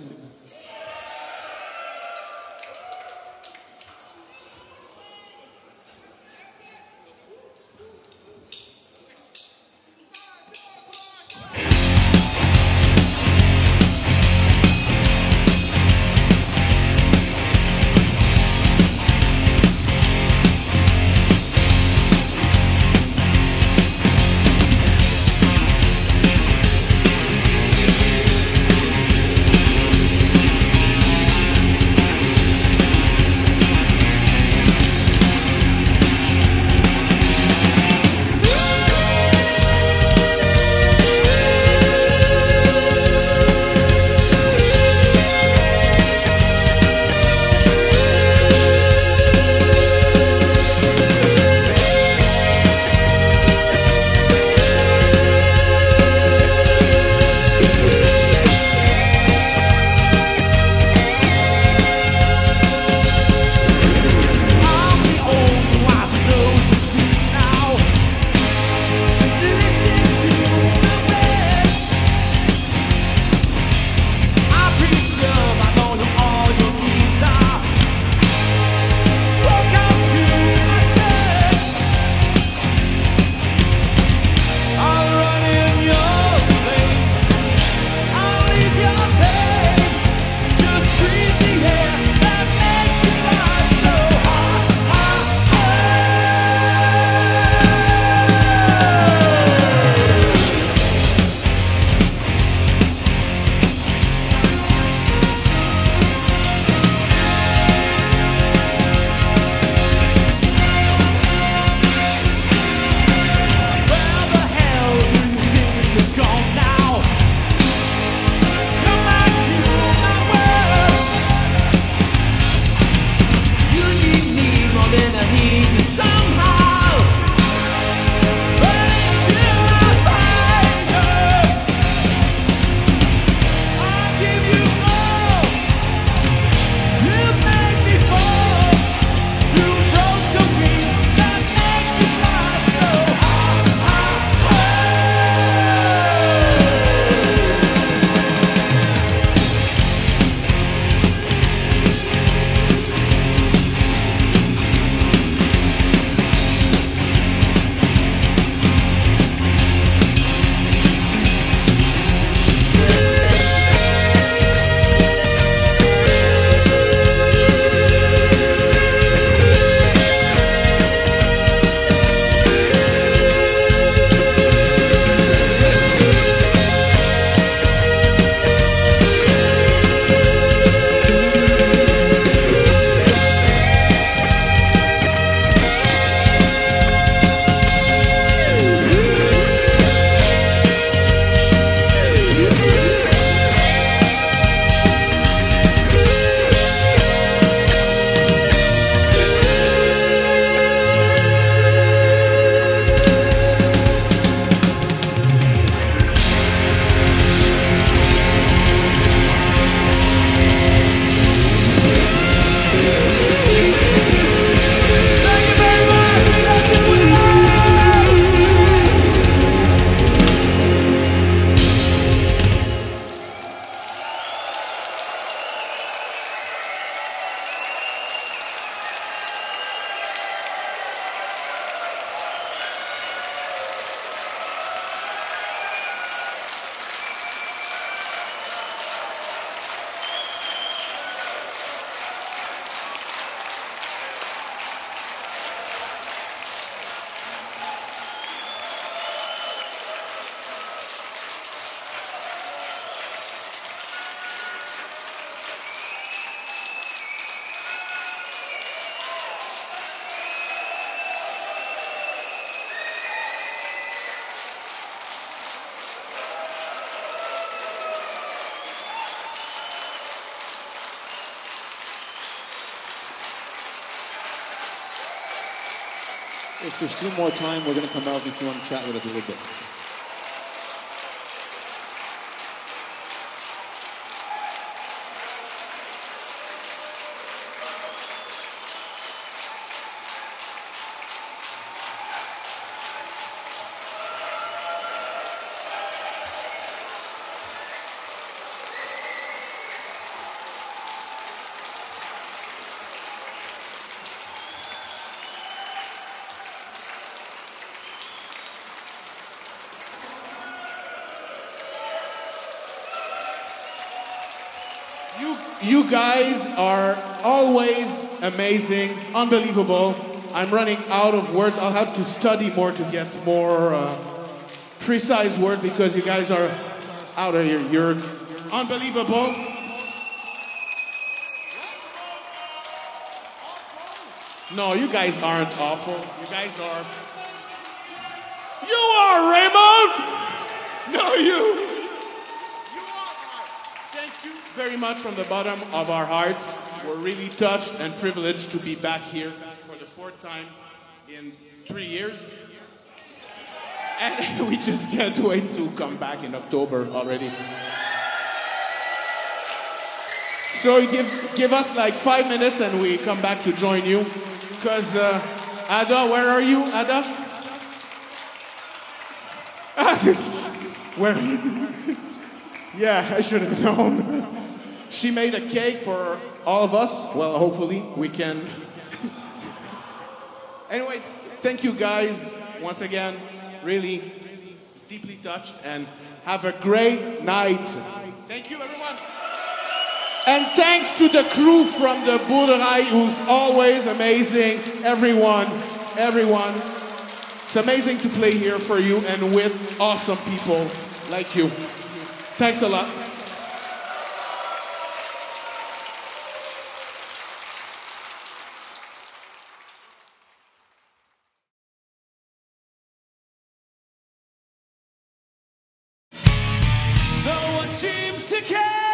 If there's still more time, we're going to come out if you want to chat with us a little bit. You guys are always amazing, unbelievable. I'm running out of words. I'll have to study more to get more precise words because you guys are out of here. You're unbelievable. No, you guys aren't awful. You guys are... You are, Raymond! No, you! Thank you very much from the bottom of our hearts. We're really touched and privileged to be back here for the 4th time in 3 years. And we just can't wait to come back in October already. So give us like 5 minutes and we come back to join you. Because, Ada, where are you, Ada? Where? Yeah, I should have known. She made a cake for all of us. Well, hopefully we can. Anyway, thank you guys once again. Really deeply touched and have a great night. Thank you, everyone. And thanks to the crew from the Boerderij, who's always amazing. Everyone. It's amazing to play here for you and with awesome people like you. Thanks a lot. No one seems to care.